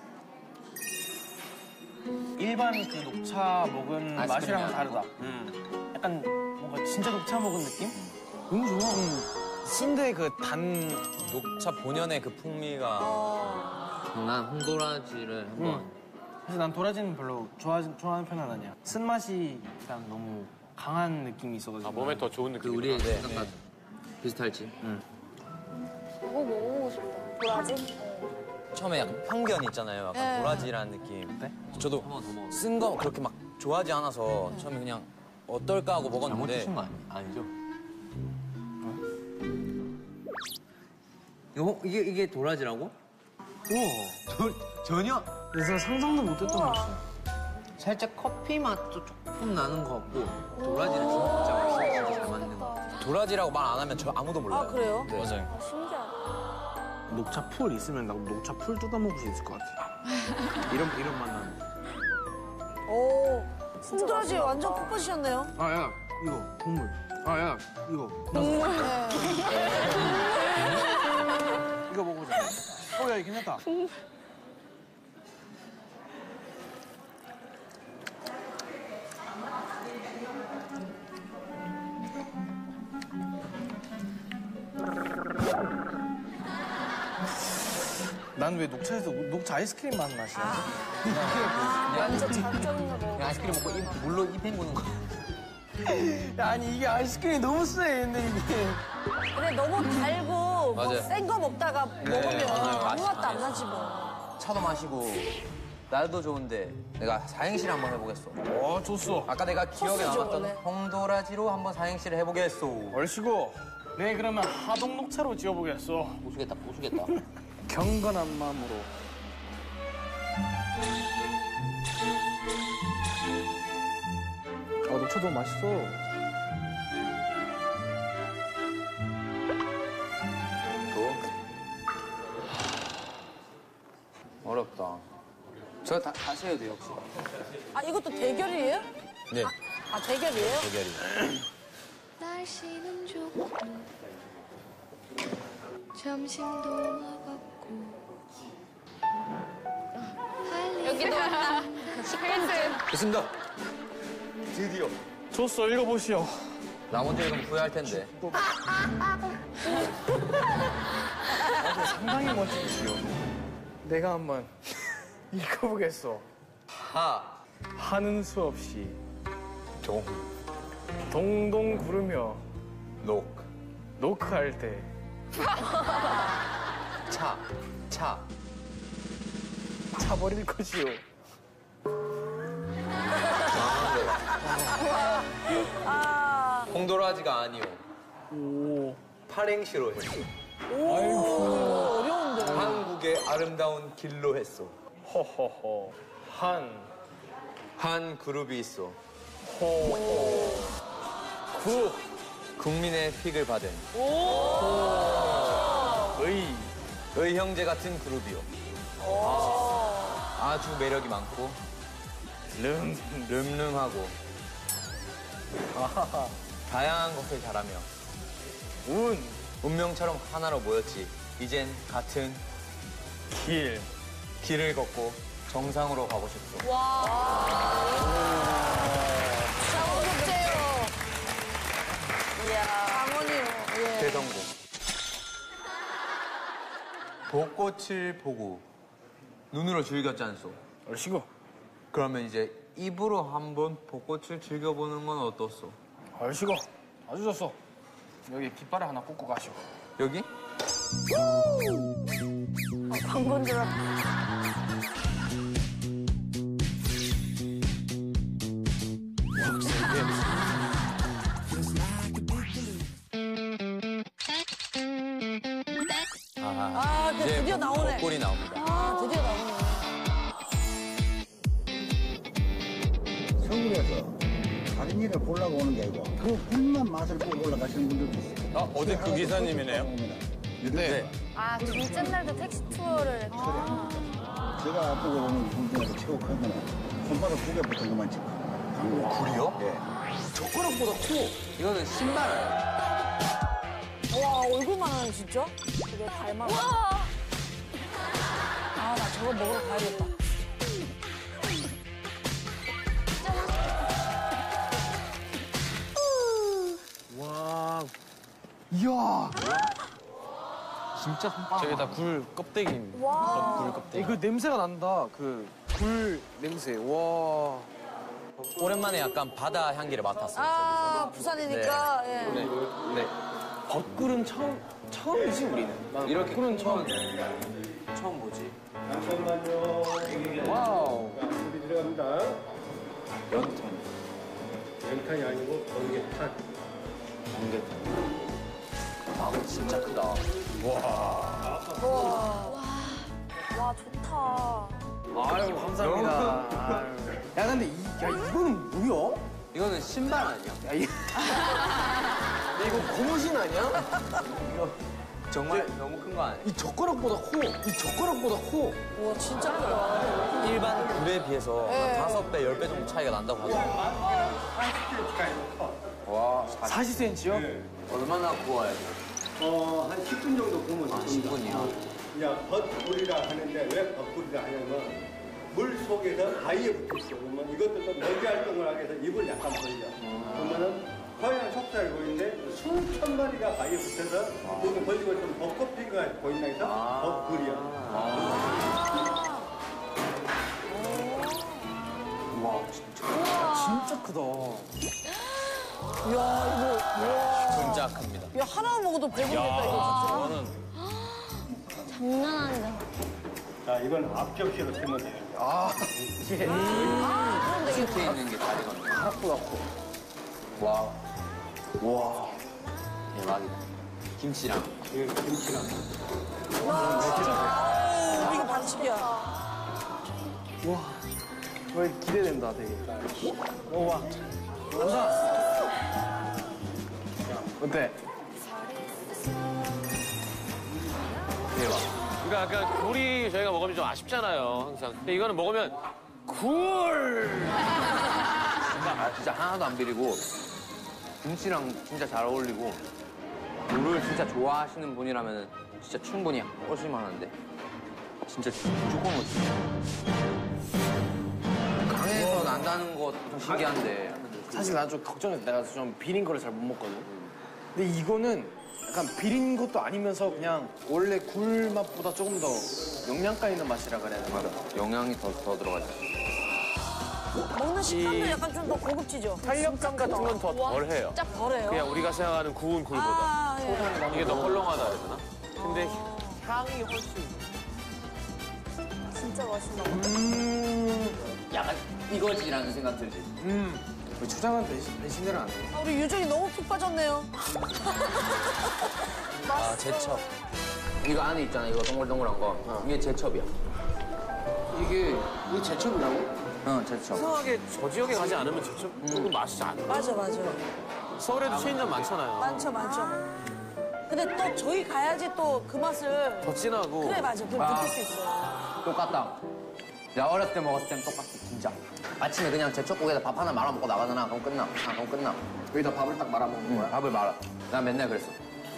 Speaker 11: 일반 그 녹차 먹은
Speaker 6: 아이스크림이
Speaker 11: 맛이랑은
Speaker 6: 아니고?
Speaker 11: 다르다.
Speaker 6: 음.
Speaker 11: 약간 뭔가 진짜 녹차 먹은 느낌? 너무 좋아. 쓴데 그 단
Speaker 6: 녹차 본연의 그 풍미가.
Speaker 5: 어.
Speaker 6: 난 홍도라지를 한번.
Speaker 11: 응. 그래서 난 도라지는 별로 좋아, 좋아하는 편은 아니야. 쓴맛이 그냥 너무 강한 느낌이 있어가지고.
Speaker 4: 아, 몸에 더 좋은
Speaker 6: 그
Speaker 4: 느낌.
Speaker 6: 우리의 생각과 비슷할지.
Speaker 11: 응.
Speaker 1: 이거 먹어보고 싶다. 도라지?
Speaker 6: 처음에 약간 편견 있잖아요. 약간
Speaker 5: 네.
Speaker 6: 도라지라는 느낌.
Speaker 11: 네?
Speaker 6: 저도 쓴 거 그렇게 막 좋아하지 않아서 처음에 그냥 어떨까 하고 먹었는데. 잘못 거 아니, 아니죠? 이거 이게 이게 도라지라고? 우와, 저, 전혀.
Speaker 11: 그래서 상상도 못했던 맛이야.
Speaker 6: 살짝 커피 맛도 조금 나는 것 같고 도라지는 진짜 맛이 진짜 잘 맞는 것 같아요. 도라지라고 말 안 하면 저 아무도 몰라요.
Speaker 5: 아, 그래요?
Speaker 6: 네. 맞아요.
Speaker 5: 아, 신기하다.
Speaker 11: 녹차 풀 있으면 나 녹차 풀 뜯어 먹을 수 있을 것 같아. 이런 이런 맛 나는.
Speaker 5: 오, 홍도라지 완전 푹 빠지셨네요.
Speaker 11: 아, 야, 이거 국물. 아, 야, 이거.
Speaker 5: 국물.
Speaker 11: 이거 먹어보자. 어, 야, 이거 괜찮다. 난 왜 녹차에서 녹차 아이스크림 맛 맛이야?
Speaker 5: 아, 완전 자극적인 거 먹어.
Speaker 6: 그냥 아이스크림 먹고 입, 물로 입 헹구는 거.
Speaker 11: 야, 아니 이게 아이스크림이 너무 쎄, 근데 이게.
Speaker 5: 근데 너무 달고
Speaker 6: 맞아요.
Speaker 5: 뭐 센 거 먹다가
Speaker 6: 네,
Speaker 5: 먹으면
Speaker 6: 맞아요.
Speaker 5: 아무
Speaker 6: 맛이
Speaker 5: 맛도 안
Speaker 6: 많아요.
Speaker 5: 나지 뭐.
Speaker 6: 차도 마시고 날도 좋은데 내가 사행시를 한번 해보겠어.
Speaker 11: 어, 좋소.
Speaker 6: 아까 내가 기억에
Speaker 5: 소스죠,
Speaker 6: 남았던
Speaker 5: 원래.
Speaker 6: 홍도라지로 한번 사행시를 해보겠소.
Speaker 11: 얼씨구. 네, 그러면 하동녹차로 지어보겠소.
Speaker 6: 부수겠다, 부수겠다.
Speaker 11: 경건한 마음으로. 아, 녹차도 맛있어.
Speaker 6: 어렵다. 저 다, 다시 해도 돼요, 혹시?
Speaker 5: 아, 이것도 대결이에요?
Speaker 6: 네.
Speaker 5: 아, 대결이에요?
Speaker 6: 대결이.
Speaker 14: 날씨는 좋고 점심도 먹었고
Speaker 1: 여기도 왔다.
Speaker 6: 좋습니다. 드디어.
Speaker 11: 좋소, 읽어보시오.
Speaker 6: 나 먼저 읽으면 후회할 텐데.
Speaker 11: 상당히 멋지시오. 내가 한번 읽어보겠소.
Speaker 6: 하.
Speaker 11: 하는 수 없이
Speaker 6: 동.
Speaker 11: 동동 구르며
Speaker 6: 녹.
Speaker 11: 노크할 때
Speaker 6: 차. 차.
Speaker 11: 차버릴 것이오.
Speaker 6: 홍도라지가 아니오.
Speaker 11: 오.
Speaker 6: 팔행시로 했어.
Speaker 5: 오, 어려운데.
Speaker 6: 한국의 아름다운 길로 했어.
Speaker 11: 허허허. 한.
Speaker 6: 한 그룹이 있어.
Speaker 11: 호. 구.
Speaker 6: 국민의 픽을 받은.
Speaker 11: 의.
Speaker 6: 의형제 같은 그룹이요. 아주 매력이 많고
Speaker 11: 름.
Speaker 6: 름름하고 다양한 것을 잘하며
Speaker 11: 운.
Speaker 6: 운명처럼 하나로 모였지. 이젠 같은
Speaker 11: 길.
Speaker 6: 길을 걷고 정상으로 가고 싶소.
Speaker 5: 장원국제요. 이야. 장원이요. 예.
Speaker 6: 대성공. 벚꽃을 보고 눈으로 즐겼지 않소?
Speaker 11: 얼씨구.
Speaker 6: 그러면 이제 입으로 한번 벚꽃을 즐겨보는 건 어떻소?
Speaker 11: 얼씨구. 아주 좋소. 여기 깃발을 하나 꽂고 가시오.
Speaker 6: 여기?
Speaker 5: 광고인 줄 알았다. 아, 근데
Speaker 6: 이제
Speaker 5: 드디어 나오네.
Speaker 6: 벚꽃이 나옵니다.
Speaker 5: 아, 드디어 나오네.
Speaker 10: 서울에서 다른 일을 보려고 오는 게 아니고 그 굴만 맛을 보고 올라가시는 분들도 있어요.
Speaker 3: 아, 어제 그 기사님이네요.
Speaker 10: 네.
Speaker 2: 아, 둘째 날도 택시 투어를 했구나.
Speaker 10: 제가 앞두고 보는 굴 중에서 최고 큰 거는 손바닥 두 개 붙은 것만 찍고 광고.
Speaker 6: 굴이요?
Speaker 10: 예.
Speaker 6: 젓가락보다 커. 이거는 신발 아니에요?
Speaker 5: 와, 얼굴만 하네, 진짜? 되게 닮아. 아, 나 저거 먹으러 가야겠다.
Speaker 11: 와. 이야.
Speaker 6: 진짜 손바닥.
Speaker 11: 저게 다 굴 껍데기입니다.
Speaker 5: 와.
Speaker 11: 굴 껍데기. 그 냄새가 난다. 그 굴 냄새. 와.
Speaker 6: 오랜만에 약간 바다 향기를 맡았어요.
Speaker 5: 아, 부산이니까, 예.
Speaker 6: 네. 네.
Speaker 11: 벚굴은 처음, 처음이지, 우리는. 난
Speaker 6: 이렇게
Speaker 11: 벚굴은 처음.
Speaker 6: 처음 보지.
Speaker 9: 잠깐만요.
Speaker 11: 와우.
Speaker 9: 물이 들어갑니다.
Speaker 6: 연탄.
Speaker 9: 연탄이 아니고 번개탄.
Speaker 6: 아, 진짜 크다.
Speaker 2: 와, 좋다.
Speaker 11: 아유, 감사합니다. 아유. 야, 근데 이, 야, 이거는 뭐야?
Speaker 6: 이거는 신발 아니야?
Speaker 11: 야, 이... 야, 이거 고무신 아니야?
Speaker 6: 이거 정말 너무 큰 거 아니야?
Speaker 11: 이 젓가락보다 커. 이 젓가락보다 커.
Speaker 5: 와, 진짜 크다.
Speaker 6: 일반 굴에 비해서
Speaker 5: 네.
Speaker 6: 한 다섯 배, 열 배 정도 차이가 난다고 하더라고요. 와,
Speaker 11: 사십 센티미터요?
Speaker 9: 네.
Speaker 6: 얼마나 구워야 돼?
Speaker 9: 어, 한 십 분 정도 구우면
Speaker 6: 아, 십 분이요?
Speaker 9: 이제 벚굴이라 하는데 왜 벚굴이라 하냐면 물 속에서 가위에 붙어 있어. 그러면 이것도 또 먹이 활동을 하기 위해서 입을 약간 벌려. 그러면은 허연 속살이 보이는데 수천 마리가 가위에 붙어서 여기 벌리고 있으면 벚꽃 피가 보인다 해서 벚굴이야.
Speaker 6: 와, 진짜.
Speaker 11: 진짜 크다.
Speaker 5: 이야, 이거, 우와.
Speaker 6: 진짜 큽니다.
Speaker 5: 야, 하나만 먹어도 배부르겠다, 이거 진짜.
Speaker 11: 저는
Speaker 1: 장난 아니다.
Speaker 9: 자, 자, 이건 앞접시로 쓰면 돼요.
Speaker 7: 아, 예.
Speaker 6: 음. 밑에 있는 게 다리가 없네.
Speaker 7: 갖고 갖고.
Speaker 6: 와. 와. 대박이다. 김치랑.
Speaker 9: 예, 김치랑.
Speaker 5: 아, 이거 반칙이야.
Speaker 7: 와, 왜 기대된다, 되게. 오, 와. 간다. 어때?
Speaker 6: 대박.
Speaker 4: 그러니까 아까 굴이 저희가 먹으면 좀 아쉽잖아요, 항상. 근데 이거는 먹으면 굴!
Speaker 6: 아, 진짜 하나도 안 비리고 김치랑 진짜 잘 어울리고 물을 진짜 좋아하시는 분이라면 진짜 충분히 오실만한데 진짜 무조건 오지. 강에서 난다는 거 좀 신기한데
Speaker 7: 사실 나 좀 걱정해서 내가 좀 비린 거를 잘 못 먹거든. 근데 이거는 약간 비린 것도 아니면서 그냥 원래 굴 맛보다 조금 더 영양가 있는 맛이라 그래야 되나?
Speaker 6: 맞아. 영양이 더, 더 들어가지.
Speaker 5: 먹는 식감도 약간 좀 더 고급지죠?
Speaker 4: 탄력감 같은 건 더 덜해요.
Speaker 5: 진짜 덜해요?
Speaker 4: 그냥 우리가 생각하는 구운 굴보다.
Speaker 5: 아, 예.
Speaker 4: 이게 더 헐렁하다 그러나? 근데 향이 훨씬.
Speaker 5: 진짜 맛있나 봐.
Speaker 6: 음, 약간 이거지라는 생각 들지.
Speaker 7: 음. 왜 초장은 배신, 배신을 안 해?
Speaker 5: 아, 우리 유정이 너무 푹 빠졌네요.
Speaker 6: 아, 제첩. 이거 안에 있잖아, 이거 동글동글한 거.
Speaker 7: 어.
Speaker 6: 이게 제첩이야.
Speaker 7: 이게, 이게 제첩이라고?
Speaker 6: 응, 제첩.
Speaker 4: 이상하게 저 지역에 가지 않으면 직접 조금 맛이 안 나.
Speaker 5: 맞아, 맞아.
Speaker 4: 서울에도 체인점 많잖아요.
Speaker 5: 많죠, 많죠. 근데 또 저기 가야지 또 그 맛을.
Speaker 4: 더 진하고.
Speaker 5: 그래, 맞아. 그걸
Speaker 6: 아.
Speaker 5: 느낄 수 있어요.
Speaker 6: 똑같다. 내가 어렸을 때 먹었을 땐 똑같아, 진짜. 아침에 그냥 제첩국에다 밥 하나 말아 먹고 나가잖아. 그럼 끝나. 아, 그럼 끝나.
Speaker 7: 여기다 밥을 딱 말아 먹는 거야?
Speaker 6: 응, 밥을 말아. 난 맨날 그랬어.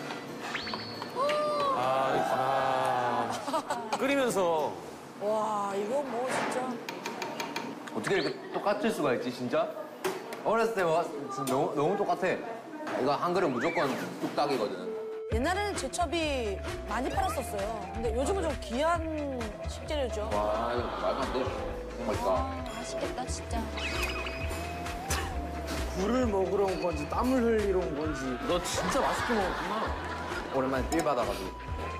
Speaker 4: 아, 아. 끓이면서.
Speaker 5: 와, 이거 뭐 진짜.
Speaker 6: 어떻게 이렇게 똑같을 수가 있지, 진짜? 어렸을 때 먹었을 때 진짜 너무, 너무 똑같아. 이거 한 그릇 무조건 뚝딱이거든.
Speaker 5: 옛날에는 제첩이 많이 팔았었어요. 근데 요즘은 좀 귀한 식재료죠.
Speaker 6: 와, 이거 말도 안 돼. 너무 맛있다.
Speaker 1: 맛있겠다, 진짜.
Speaker 7: 굴을 먹으러 온 건지 땀을 흘리러 온 건지 너 진짜 맛있게 먹었구나.
Speaker 6: 오랜만에 삘 받아가지고.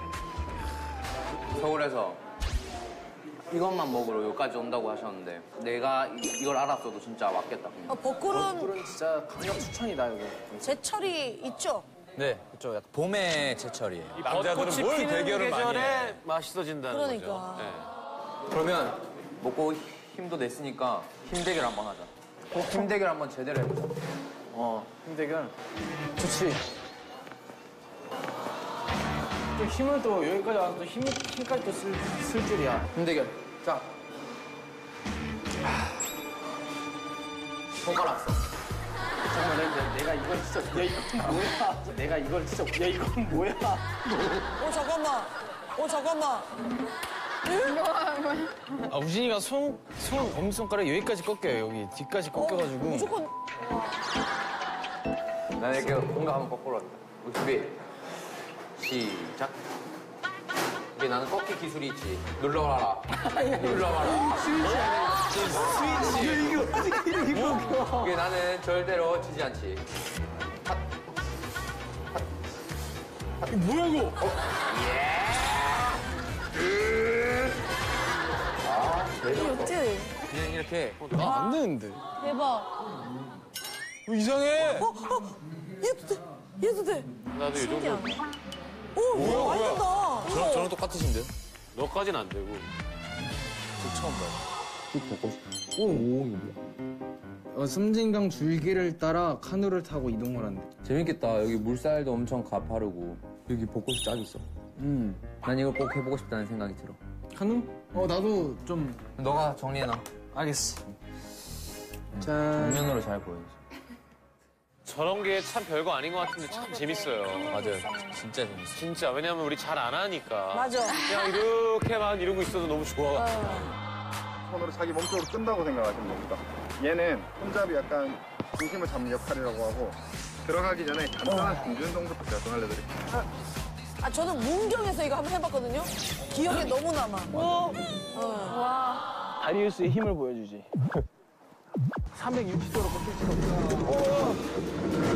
Speaker 6: 서울에서 이것만 먹으러 여기까지 온다고 하셨는데 내가 이, 이걸 알았어도 진짜 왔겠다. 그냥.
Speaker 5: 어, 벚굴은
Speaker 7: 굴은 진짜 강력 추천이다, 여기.
Speaker 5: 제철이 있죠?
Speaker 15: 네, 그렇죠. 약간 봄의 제철이에요.
Speaker 4: 벚꽃이 피는 계절에 맛있어진다는
Speaker 5: 그러니까.
Speaker 4: 거죠. 네.
Speaker 6: 그러면 먹고 힘도 냈으니까 힘 대결 한번 하자. 힘 대결 한번 제대로 해보자.
Speaker 7: 어, 힘 대결. 좋지. 또 힘을 또 여기까지 와서 또 힘, 힘까지 또 쓸, 쓸 줄이야.
Speaker 6: 힘 대결. 자. 손가락 써.
Speaker 7: 정말 내가, 내가 이걸 진짜, 야, 이건 뭐야? 내가 이걸 진짜, 야, 이건 뭐야?
Speaker 5: 어, 잠깐만. 어, 잠깐만.
Speaker 11: 아, 우진이가 손, 손, 엄지손가락 여기까지 꺾여요. 여기 뒤까지 꺾여가지고.
Speaker 5: 무조건.
Speaker 6: 난 이렇게 뭔가 한번 거꾸로 한다. 우리 준비. 시작. 이게 나는 꺾기 기술이 있지. 눌러봐라. 눌러봐라.
Speaker 7: 스위치 아니야? 스위치. 이게 어떻게 이렇게 꺾여?
Speaker 6: 이게 나는 절대로 지지 않지.
Speaker 7: 이거 뭐야, 이거? 어?
Speaker 6: 아,
Speaker 5: 이게 어떻게.
Speaker 15: 그냥 이렇게.
Speaker 11: 아, 안 되는데.
Speaker 1: 대박.
Speaker 11: 어, 이상해.
Speaker 5: 어, 어, 얘도 돼. 얘도 돼.
Speaker 4: 나도 이 정도.
Speaker 5: 오, 뭐야, 많이 된다.
Speaker 15: 저랑, 저랑 똑같으신데요?
Speaker 4: 너까지는 안 되고.
Speaker 15: 저 처음 봐요.
Speaker 7: 어, 섬진강 줄기를 따라 카누를 타고 이동을 한대.
Speaker 6: 재밌겠다. 여기 물살도 엄청 가파르고 여기 벚꽃이 쫙 있어.
Speaker 7: 음.
Speaker 6: 난 이거 꼭 해보고 싶다는 생각이 들어.
Speaker 7: 카누? 어, 나도 좀.
Speaker 6: 너가 정리해놔.
Speaker 7: 알겠어. 자.
Speaker 6: 정면으로 잘 보여줘.
Speaker 4: 저런 게 참 별거 아닌 것 같은데 참 재밌어요.
Speaker 15: 맞아요. 진짜 재밌어요.
Speaker 4: 진짜. 왜냐면 우리 잘 안 하니까.
Speaker 5: 맞아.
Speaker 4: 그냥 이렇게만 이러고 있어도 너무 좋아.
Speaker 12: 손으로 자기 몸쪽으로 끈다고 생각하시면 됩니다. 얘는 손잡이 약간 중심을 잡는 역할이라고 하고 들어가기 전에 간단한 중준 정도부터 제가 좀 알려드릴게요.
Speaker 5: 아, 저는 문경에서 이거 한번 해봤거든요. 기억에 너무 남아. 와. 와.
Speaker 11: 다리우스의 힘을 보여주지.
Speaker 7: 삼백육십 도로 꺾일 수가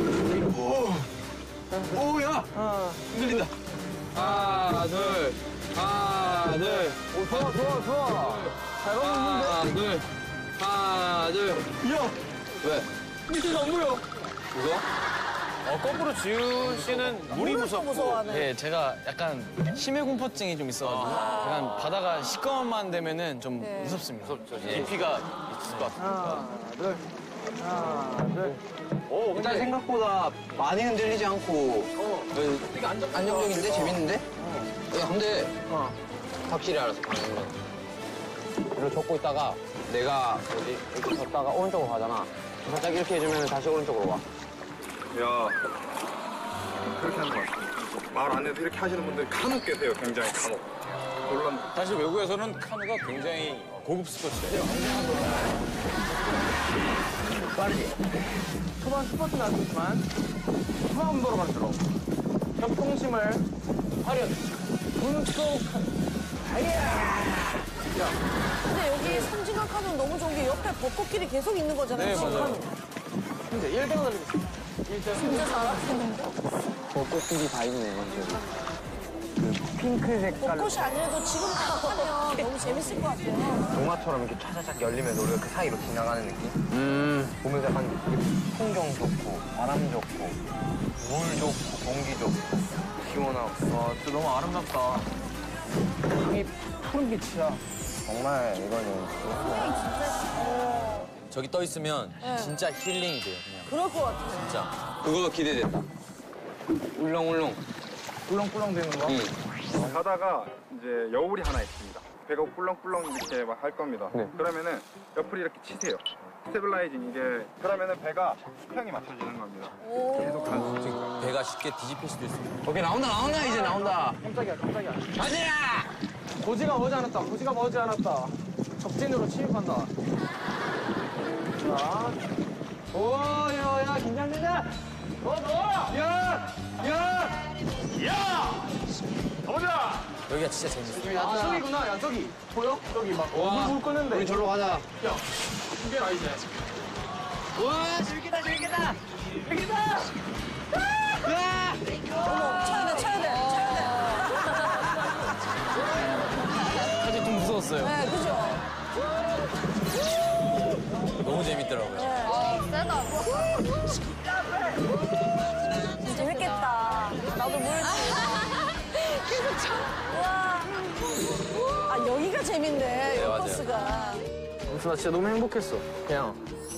Speaker 7: 없어.
Speaker 11: 오, 야! 흔들린다.
Speaker 6: 하나, 둘.
Speaker 15: 하나, 둘.
Speaker 11: 오, 좋아, 좋아, 좋아. 잘 가고 있는데?
Speaker 15: 하나, 둘. 하나, 둘.
Speaker 11: 야!
Speaker 15: 왜?
Speaker 11: 밑에서 안 보여.
Speaker 15: 무서워?
Speaker 4: 어, 거꾸로 지훈 씨는 물이 무섭고.
Speaker 5: 무서워하네.
Speaker 16: 네, 제가 약간 심해 공포증이 좀 있어가지고 약간 바다가 시꺼먼만 되면은 좀
Speaker 5: 네.
Speaker 16: 무섭습니다.
Speaker 4: 무섭죠. 깊이가 있을 것 같습니다.
Speaker 11: 하나, 둘. 하나, 둘.
Speaker 4: 오,
Speaker 7: 일단 생각보다 많이 흔들리지 않고 어. 안정적인데 재밌는데? 야 근데 확실히 알았어 방금 이리로 젓고 있다가 내가 뭐지 이렇게 젓다가 오른쪽으로 가잖아 살짝 이렇게 해주면 다시 오른쪽으로 와
Speaker 12: 야, 그렇게 하는 거 같아요. 말 안 해도 이렇게 하시는 분들이 간혹 계세요. 굉장히 간혹. 물론
Speaker 3: 사실 외국에서는 카누가 굉장히 고급 스포츠예요.
Speaker 11: 빠르지? 초반 스포츠 나왔지만 후반부로 만들어. 협동심을 화려하게. 분속한.
Speaker 5: 근데 여기 성진한 카누는 너무 좋은 게 옆에 벚꽃길이 계속 있는 거잖아요.
Speaker 11: 네,
Speaker 5: 지금
Speaker 11: 맞아요.
Speaker 5: 카누.
Speaker 11: 근데 일 등을 달리고 있어. 일 등.
Speaker 5: 진짜 잘하시는데?
Speaker 7: 벚꽃길이 다 있네 그 핑크 색깔
Speaker 5: 벚꽃이 아니라도 지금부터 하면 너무 재밌을 것 같아요.
Speaker 7: 동화처럼 이렇게 차차차 열리면서 우리가 그 사이로 지나가는 느낌? 음. 보면서 약간 풍경 좋고, 바람 좋고, 물 좋고, 공기 좋고, 시원하고. 와, 진짜 너무 아름답다. 강이 푸른빛이야. 정말 이거는.
Speaker 15: 저기 떠 있으면
Speaker 5: 네.
Speaker 15: 진짜 힐링이 돼요, 그냥.
Speaker 5: 그럴 것 같아요.
Speaker 15: 진짜.
Speaker 7: 그거 기대된다. 울렁울렁.
Speaker 11: 꿀렁꿀렁 되는 거?
Speaker 12: 어, 가다가 이제 여울이 하나 있습니다. 배가 꿀렁꿀렁 이렇게 막 할 겁니다.
Speaker 7: 네.
Speaker 12: 그러면은 옆으로 이렇게 치세요. 스테빌라이징 이게 그러면은 배가 수평이 맞춰지는 겁니다. 계속 갈 수 있으니까.
Speaker 15: 배가 쉽게 뒤집힐 수도 있습니다.
Speaker 7: 오케이, 나온다, 나온다, 이제 나온다.
Speaker 11: 깜짝이야, 깜짝이야.
Speaker 7: 가지야!
Speaker 11: 고지가 머지 않았다, 고지가 머지 않았다. 적진으로 침입한다. 자. 오, 야, 야, 긴장된다! 너, 너! 야! 야! 야! 가보자!
Speaker 15: 여기가 진짜 재밌어요.
Speaker 11: 아, 저기구나, 야, 저기. 보여? 저기 막, 물불 끄는데.
Speaker 7: 우리 절로 가자.
Speaker 11: 야, 이게 이제.
Speaker 7: 와, 즐기다, 즐기다! 즐기다!
Speaker 5: 어머, 쳐야 돼, 쳐야 돼, 쳐야 돼.
Speaker 16: 사실 좀 무서웠어요.
Speaker 5: 네, 그죠?
Speaker 15: 너무 재밌더라고요.
Speaker 2: 아, 세다.
Speaker 5: 재밌겠다. 나도 물. 계속 쳐. 와. 아, 여기가 재밌네,
Speaker 15: 네,
Speaker 5: 이
Speaker 15: 맞아요.
Speaker 5: 버스가.
Speaker 11: 아무튼 나 진짜 너무 행복했어. 그냥.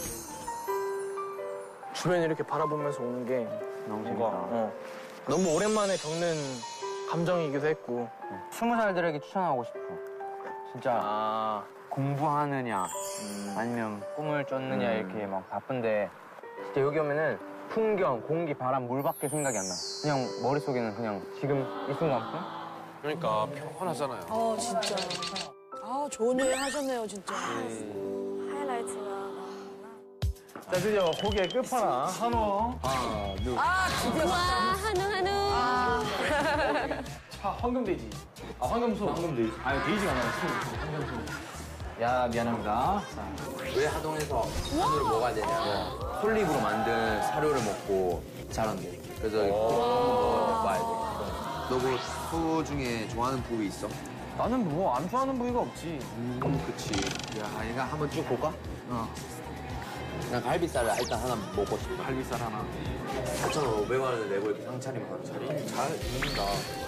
Speaker 11: 주변 이렇게 바라보면서 오는 게
Speaker 7: 너무
Speaker 11: 뭔가, 어, 너무 오랜만에 겪는 감정이기도 했고.
Speaker 7: 스무 살들에게 추천하고 싶어. 진짜
Speaker 11: 아,
Speaker 7: 공부하느냐, 아니면 꿈을 쫓느냐 이렇게 막 바쁜데 진짜 여기 오면은 풍경, 공기, 바람, 물밖에 생각이 안 나. 그냥 머릿속에는 그냥 지금 이 순간뿐?
Speaker 4: 그러니까 편하잖아요.
Speaker 5: 어, 진짜. 아, 좋은 여행 하셨네요, 진짜.
Speaker 2: 하이라이트가.
Speaker 11: 자, 드디어 고기의 끝판왕, 한우.
Speaker 15: 하나, 둘.
Speaker 5: 아, 드디어
Speaker 1: 와,
Speaker 5: 봤다.
Speaker 1: 한우, 한우.
Speaker 11: 차, 황금돼지. 아, 황금소. 황금돼지. 아니, 돼지가 아니라 소. 황금소. 야, 미안합니다. 자.
Speaker 6: 왜 하동에서 한우를 먹어야 되냐면 솔잎으로 만든 사료를 먹고 자란대. 그래서 이거 한번 먹어봐야 돼. 너 그 소 중에 좋아하는 부위 있어?
Speaker 11: 나는 뭐 안 좋아하는 부위가 없지.
Speaker 6: 음, 그치. 야, 얘가 한번 쭉 볼까? 어. 난 갈비살을 일단 하나 먹고 싶어.
Speaker 11: 갈비살 하나.
Speaker 6: 사천오백 원을 내고 이렇게 상차림 하는 자리. 잘 먹는다.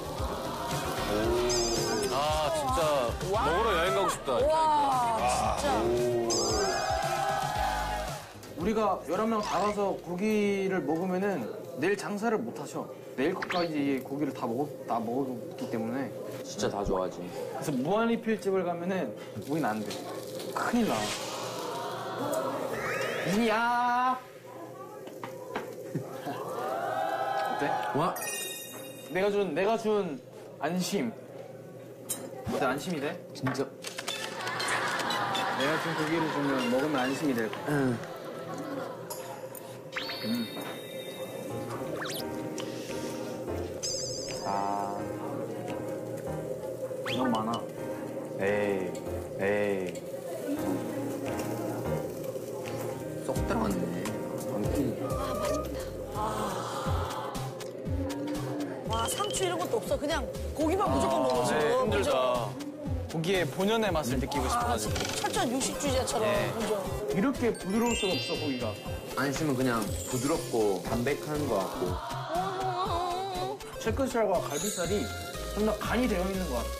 Speaker 4: 아, 진짜 먹으러 여행 가고 싶다.
Speaker 5: 와, 진짜.
Speaker 11: 우리가 여러 명 다 가서 고기를 먹으면은 내일 장사를 못 하셔. 내일 것까지 고기를 다 먹었, 다 먹었기 때문에.
Speaker 6: 진짜 다 좋아하지.
Speaker 11: 그래서 무한리필집을 가면은 우린 안 돼. 큰일 나. 이야. 어때?
Speaker 6: 와?
Speaker 11: 내가 준, 내가 준 안심. 어때, 안심이 돼?
Speaker 6: 진짜.
Speaker 11: 내가 준 고기를 주면 먹으면 안심이 될 거야.
Speaker 6: 응.
Speaker 11: 음.
Speaker 7: 아,
Speaker 11: 너무 많아.
Speaker 7: 에이, 에이.
Speaker 6: 쏙 들어갔네.
Speaker 5: 와, 상추 이런 것도 없어. 그냥 고기만 무조건 먹어 지금.
Speaker 16: 네, 힘들다.
Speaker 5: 그죠?
Speaker 16: 고기의 본연의 맛을 느끼고 싶어가지고.
Speaker 5: 철저한 육식주의자처럼.
Speaker 16: 네.
Speaker 5: 그죠?
Speaker 11: 이렇게 부드러울 수가 없어 고기가.
Speaker 6: 안 씹으면 그냥 부드럽고 담백한 것 같고.
Speaker 11: 채끝살과 갈비살이 좀 더 간이 되어 있는 것 같아.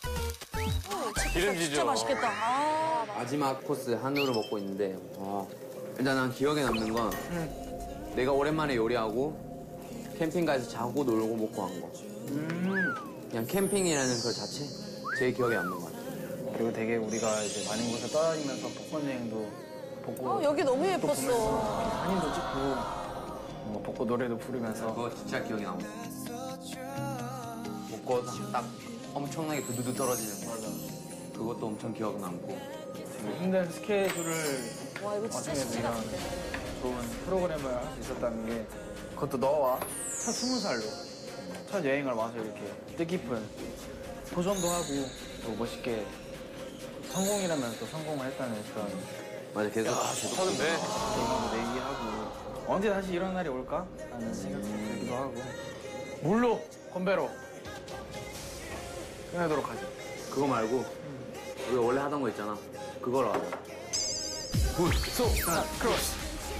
Speaker 4: 기름지죠.
Speaker 5: 진짜 맛있겠다. 아,
Speaker 6: 마지막 코스 한우를 먹고 있는데 와, 일단 난 기억에 남는 건 내가 오랜만에 요리하고 캠핑가에서 자고 놀고 먹고 한 거. 그냥 캠핑이라는 그 자체 제일 기억에 남는 것 같아요.
Speaker 11: 그리고 되게 우리가 이제 많은 곳을 떠다니면서 복권 여행도 보고.
Speaker 5: 어, 여기 너무 예뻤어.
Speaker 11: 사진도 찍고 뭐 복고 노래도 부르면서.
Speaker 6: 그거 진짜 기억에 남아. 먹고 딱 엄청나게 두두두 떨어지는 거. 그것도 엄청 기억 남고.
Speaker 11: 되게 힘든 스케줄을
Speaker 5: 와, 이거 진짜
Speaker 11: 와중에도
Speaker 5: 쉽지
Speaker 11: 이런
Speaker 5: 같은데.
Speaker 11: 좋은 프로그램을 할 수 있었다는 게 그것도 너와 첫 스무 살로 첫 여행을 와서 이렇게 뜻깊은 도전도 하고 또 멋있게 성공이라면 또 성공을 했다는 그런
Speaker 6: 맞아, 계속.
Speaker 4: 좋다, 근데.
Speaker 11: 얘기도 내기하고 언제 다시 이런 날이 올까? 라는 생각도 들기도 하고 물로 건배로 끝내도록 하지.
Speaker 6: 그거 말고 우리가 원래 하던 거 있잖아. 그거로 하자. 굿, 소, 산, 크로스.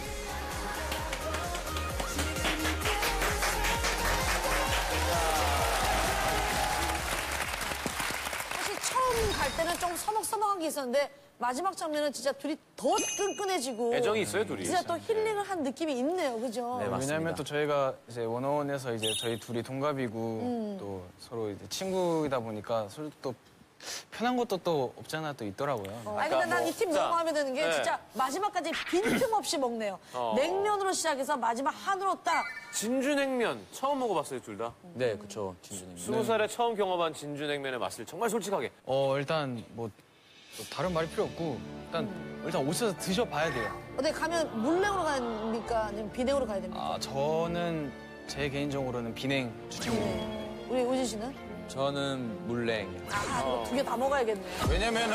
Speaker 5: 사실 처음 갈 때는 좀 서먹서먹한 게 있었는데 마지막 장면은 진짜 둘이 더 끈끈해지고
Speaker 4: 애정이 있어요, 둘이.
Speaker 5: 진짜 또 힐링을 한 느낌이 있네요, 그죠?
Speaker 16: 왜냐면 또 저희가 이제 원어원에서 이제 저희 둘이 동갑이고
Speaker 5: 음.
Speaker 16: 또 서로 이제 친구이다 보니까 서로 또 편한 것도 또 없잖아 또 있더라고요.
Speaker 5: 어, 아니 근데 난 이 팀
Speaker 16: 자,
Speaker 5: 너무 마음에 드는 게
Speaker 16: 네.
Speaker 5: 진짜 마지막까지 빈틈없이 먹네요.
Speaker 4: 어.
Speaker 5: 냉면으로 시작해서 마지막 한우로 딱.
Speaker 4: 진주냉면 처음 먹어봤어요, 둘 다?
Speaker 15: 네, 그쵸. 진주냉면.
Speaker 4: 스무 살에 처음 경험한 진주냉면의 맛을 정말 솔직하게.
Speaker 16: 어 일단 뭐, 뭐 다른 말이 필요 없고 일단 일단 오셔서 드셔봐야 돼요.
Speaker 5: 어디 가면 물냉으로 갑니까? 아니면 비냉으로 가야 됩니까?
Speaker 16: 아 저는 제 개인적으로는 비냉 추천드립니다.
Speaker 5: 우리 우진 씨는?
Speaker 15: 저는 물냉.
Speaker 5: 아, 두 개 다 먹어야겠네.
Speaker 3: 왜냐면은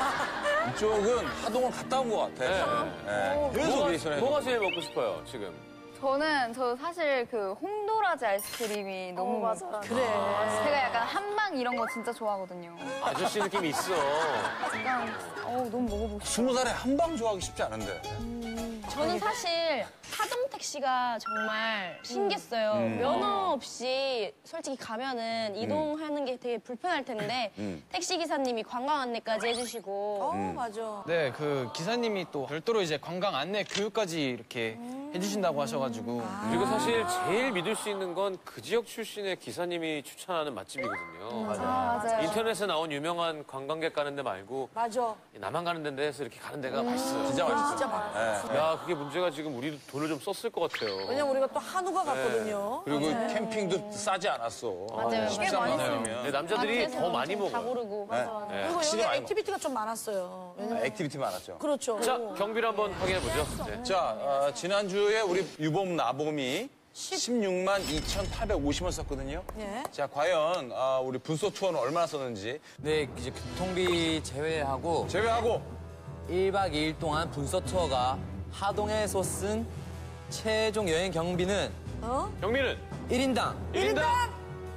Speaker 3: 이쪽은 하동을 갔다 온 것 같아. 네. 계속
Speaker 4: 뭐가,
Speaker 3: 리액션해.
Speaker 4: 뭐가 제일 먹고 싶어요, 지금?
Speaker 2: 저는 저 사실 그 홍도라지 아이스크림이 너무
Speaker 5: 맞아. 그래.
Speaker 2: 제가 약간 한방 이런 거 진짜 좋아하거든요.
Speaker 4: 아저씨 느낌이 있어.
Speaker 2: 약간 어 너무 먹어보고 싶어.
Speaker 3: 스무 살에 한방 좋아하기 쉽지 않은데.
Speaker 1: 저는 사실 하동 택시가 정말 신기했어요.
Speaker 3: 음.
Speaker 1: 면허 없이 솔직히 가면은 이동하는 게 되게 불편할 텐데
Speaker 3: 음.
Speaker 1: 택시 기사님이 관광 안내까지 해주시고.
Speaker 5: 어, 맞아.
Speaker 16: 네, 그 기사님이 또 별도로 이제 관광 안내 교육까지 이렇게 해주신다고 하셔가지고.
Speaker 4: 그리고 사실 제일 믿을 수 있는 건 그 지역 출신의 기사님이 추천하는 맛집이거든요.
Speaker 5: 맞아. 아, 맞아요.
Speaker 4: 인터넷에 나온 유명한 관광객 가는 데 말고
Speaker 5: 맞아.
Speaker 4: 나만 가는 데인데 서 이렇게 가는 데가 맛있어요.
Speaker 3: 진짜 맛있어.
Speaker 5: 진짜 맛있어.
Speaker 4: 야, 그게 문제가 지금 우리 돈을 좀 썼을 것 같아요.
Speaker 5: 왜냐면 우리가 또 한우가 갔거든요.
Speaker 3: 그리고
Speaker 5: 맞아요.
Speaker 3: 캠핑도 싸지 않았어.
Speaker 1: 맞아요. 꽤 많이 써요.
Speaker 4: 네, 남자들이 더 많이
Speaker 1: 다
Speaker 4: 먹어요.
Speaker 1: 고르고.
Speaker 3: 네.
Speaker 1: 맞아.
Speaker 3: 네.
Speaker 5: 그리고
Speaker 3: 확실히
Speaker 5: 여기
Speaker 3: 많이
Speaker 5: 액티비티가 좀 많았어요. 왜냐면
Speaker 3: 아, 액티비티 많았죠.
Speaker 5: 그렇죠.
Speaker 4: 자, 경비를 한번 확인해보죠. 네.
Speaker 3: 자, 어, 지난주에 우리 유봄 나봄이 십육만 이천팔백오십 원 썼거든요.
Speaker 5: 네.
Speaker 3: 자, 과연 아, 우리 분소 투어는 얼마나 썼는지.
Speaker 15: 네, 이제 교통비 제외하고
Speaker 3: 제외하고
Speaker 15: 일 박 이 일 동안 분서 투어가 하동에서 쓴 최종 여행 경비는
Speaker 5: 어?
Speaker 4: 경비는
Speaker 15: 일 인당
Speaker 5: 일 인당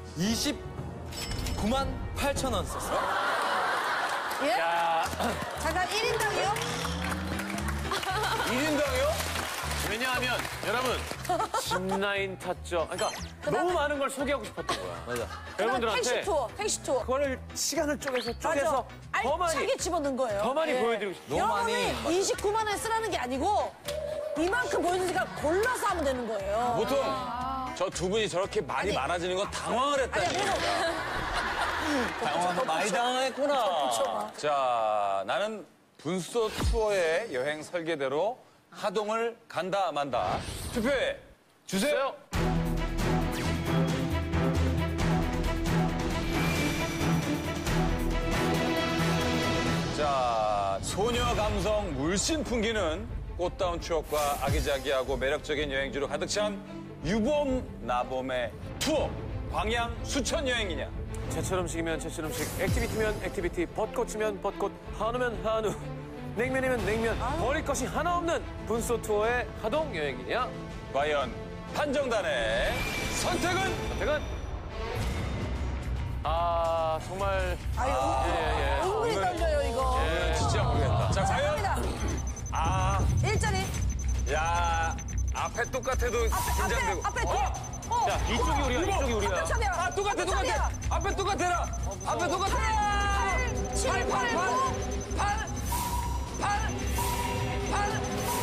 Speaker 15: 이십구만 팔천 원 썼어요.
Speaker 5: 예?
Speaker 4: 야,
Speaker 5: 잠깐 일 인당이요?
Speaker 3: 일 인당이요?
Speaker 4: 왜냐하면 여러분 짚라인 탔죠. 그러니까 너무 많은 걸 소개하고 싶었던 거야.
Speaker 15: 맞아.
Speaker 4: 여러분들한테
Speaker 5: 택시 투어, 택시 투어.
Speaker 4: 그거를 시간을 쪼개서 쪼개서
Speaker 5: 맞아.
Speaker 4: 더 많이
Speaker 5: 알차게 집어넣은 거예요.
Speaker 4: 더 많이
Speaker 5: 예.
Speaker 4: 보여드리고 싶어요.
Speaker 15: 너무 많이.
Speaker 5: 여러분이 이십구만 원 쓰라는 게 아니고 이만큼 보여주니까 골라서 하면 되는 거예요.
Speaker 3: 보통 저 두 분이 저렇게 말이 많아지는 건 당황을 했다는
Speaker 5: 아니,
Speaker 3: 얘기야. 당황, 많이 당황했구나.
Speaker 5: 그쵸.
Speaker 3: 자, 나는 분소 투어의 여행 설계대로 하동을 간다 만다. 투표해 주세요. 자, 소녀 감성 물씬 풍기는 꽃다운 추억과 아기자기하고 매력적인 여행지로 가득 찬 유봄 나봄의 투어. 광양 수천 여행이냐?
Speaker 4: 제철 음식이면 제철 음식, 액티비티면 액티비티, 벚꽃이면 벚꽃, 한우면 한우, 냉면이면 냉면, 버릴 것이 하나 없는 분소 투어의 하동 여행이냐?
Speaker 3: 과연 판정단의 선택은?
Speaker 4: 선택은 아, 정말.
Speaker 5: 아유,
Speaker 4: 예, 예.
Speaker 5: 은근히 떨려요, 이거.
Speaker 3: 예, 진짜 모르겠다. 자, 과연? 아,
Speaker 5: 일자리.
Speaker 3: 야, 앞에 똑같아도 긴장되고.
Speaker 5: 앞에, 앞에,
Speaker 3: 어?
Speaker 5: 어.
Speaker 4: 자, 이쪽이 우리야, 이쪽이 우리야.
Speaker 5: 앞에 차례야.
Speaker 3: 아, 똑같아, 똑같아.
Speaker 5: 차례야.
Speaker 3: 앞에 똑같아라. 앞에 똑같아. 팔, 팔, 팔, 팔, 팔, 팔.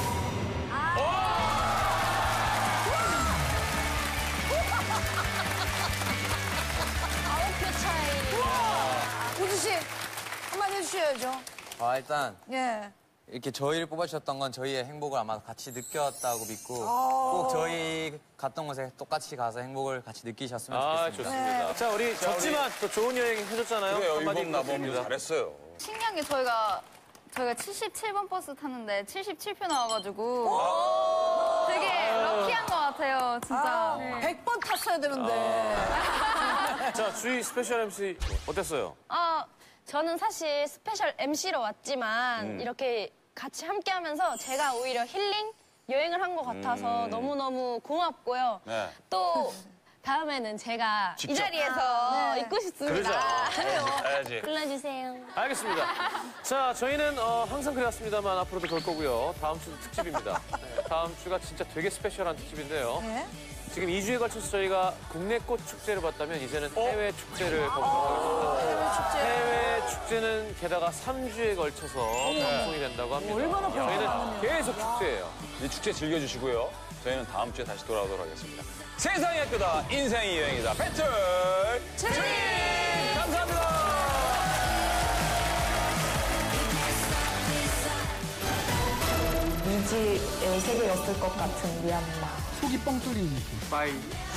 Speaker 1: 아홉 표 차이.
Speaker 5: 우주 씨, 한마디 해주셔야죠.
Speaker 6: 아, 일단
Speaker 5: 예.
Speaker 6: 이렇게 저희를 뽑아주셨던 건 저희의 행복을 아마 같이 느꼈다고 믿고
Speaker 5: 아.
Speaker 6: 꼭 저희 갔던 곳에 똑같이 가서 행복을 같이 느끼셨으면
Speaker 4: 아,
Speaker 6: 좋겠습니다.
Speaker 4: 좋습니다. 자, 우리 졌지만 또 좋은 여행 해줬잖아요.
Speaker 3: 그래요,
Speaker 4: 한마디
Speaker 3: 이번 나범
Speaker 4: 부탁드립니다.
Speaker 3: 잘했어요.
Speaker 2: 신기한 게 저희가 저희가 칠십칠 번 버스 탔는데 칠십칠 표 나와가지고 되게 럭키한 것 같아요, 진짜. 네.
Speaker 5: 백 번 탔어야 되는데.
Speaker 4: 자, 주희 스페셜 엠씨 어땠어요?
Speaker 1: 아, 저는 사실 스페셜 엠씨로 왔지만
Speaker 4: 음.
Speaker 1: 이렇게 같이 함께 하면서 제가 오히려 힐링 여행을 한 것 같아서
Speaker 3: 음.
Speaker 1: 너무너무 고맙고요.
Speaker 3: 네.
Speaker 1: 또 다음에는 제가
Speaker 3: 직접.
Speaker 1: 이 자리에서
Speaker 5: 아, 네.
Speaker 1: 있고 싶습니다.
Speaker 3: 그러죠. 가야지.
Speaker 1: 불러주세요.
Speaker 4: 알겠습니다. 자, 저희는 어, 항상 그래왔습니다만 앞으로도 그럴 거고요. 다음 주도 특집입니다. 네, 다음 주가 진짜 되게 스페셜한 특집인데요.
Speaker 5: 네.
Speaker 4: 지금 이 주에 걸쳐서 저희가 국내 꽃 축제를 봤다면 이제는 해외 축제를 검토하겠습니다. 해외 축제는 게다가 삼 주에 걸쳐서 방송이 된다고 합니다.
Speaker 5: 얼마나
Speaker 4: 저희는
Speaker 5: 방송하느냐.
Speaker 4: 계속 축제예요.
Speaker 3: 이 축제 즐겨주시고요. 저희는 다음 주에 다시 돌아오도록 하겠습니다. 세상이 학교다, 인생이 여행이다. 배틀 트립! 감사합니다.
Speaker 17: 미지의 세계였을 것 같은 미얀마.
Speaker 7: 속이 뻥 뚫리는 느낌. 빠이.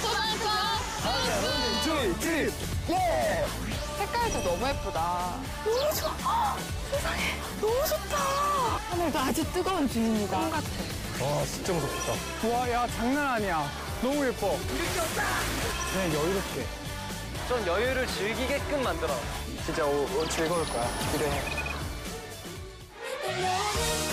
Speaker 17: 트립, 트립, 예! 색깔도 너무 예쁘다. 너무 좋아. 세상에, 너무 좋다. 하늘도 아주 뜨거운 중입니다. 꿈 같아.
Speaker 7: 와, 진짜 무섭다. 와, 야, 장난 아니야. 너무 예뻐. 이렇게 없다. 그냥 여유롭게.
Speaker 11: 좀 여유를 즐기게끔 만들어.
Speaker 7: 진짜 오, 오, 즐거울 거야. 기대해.
Speaker 13: Love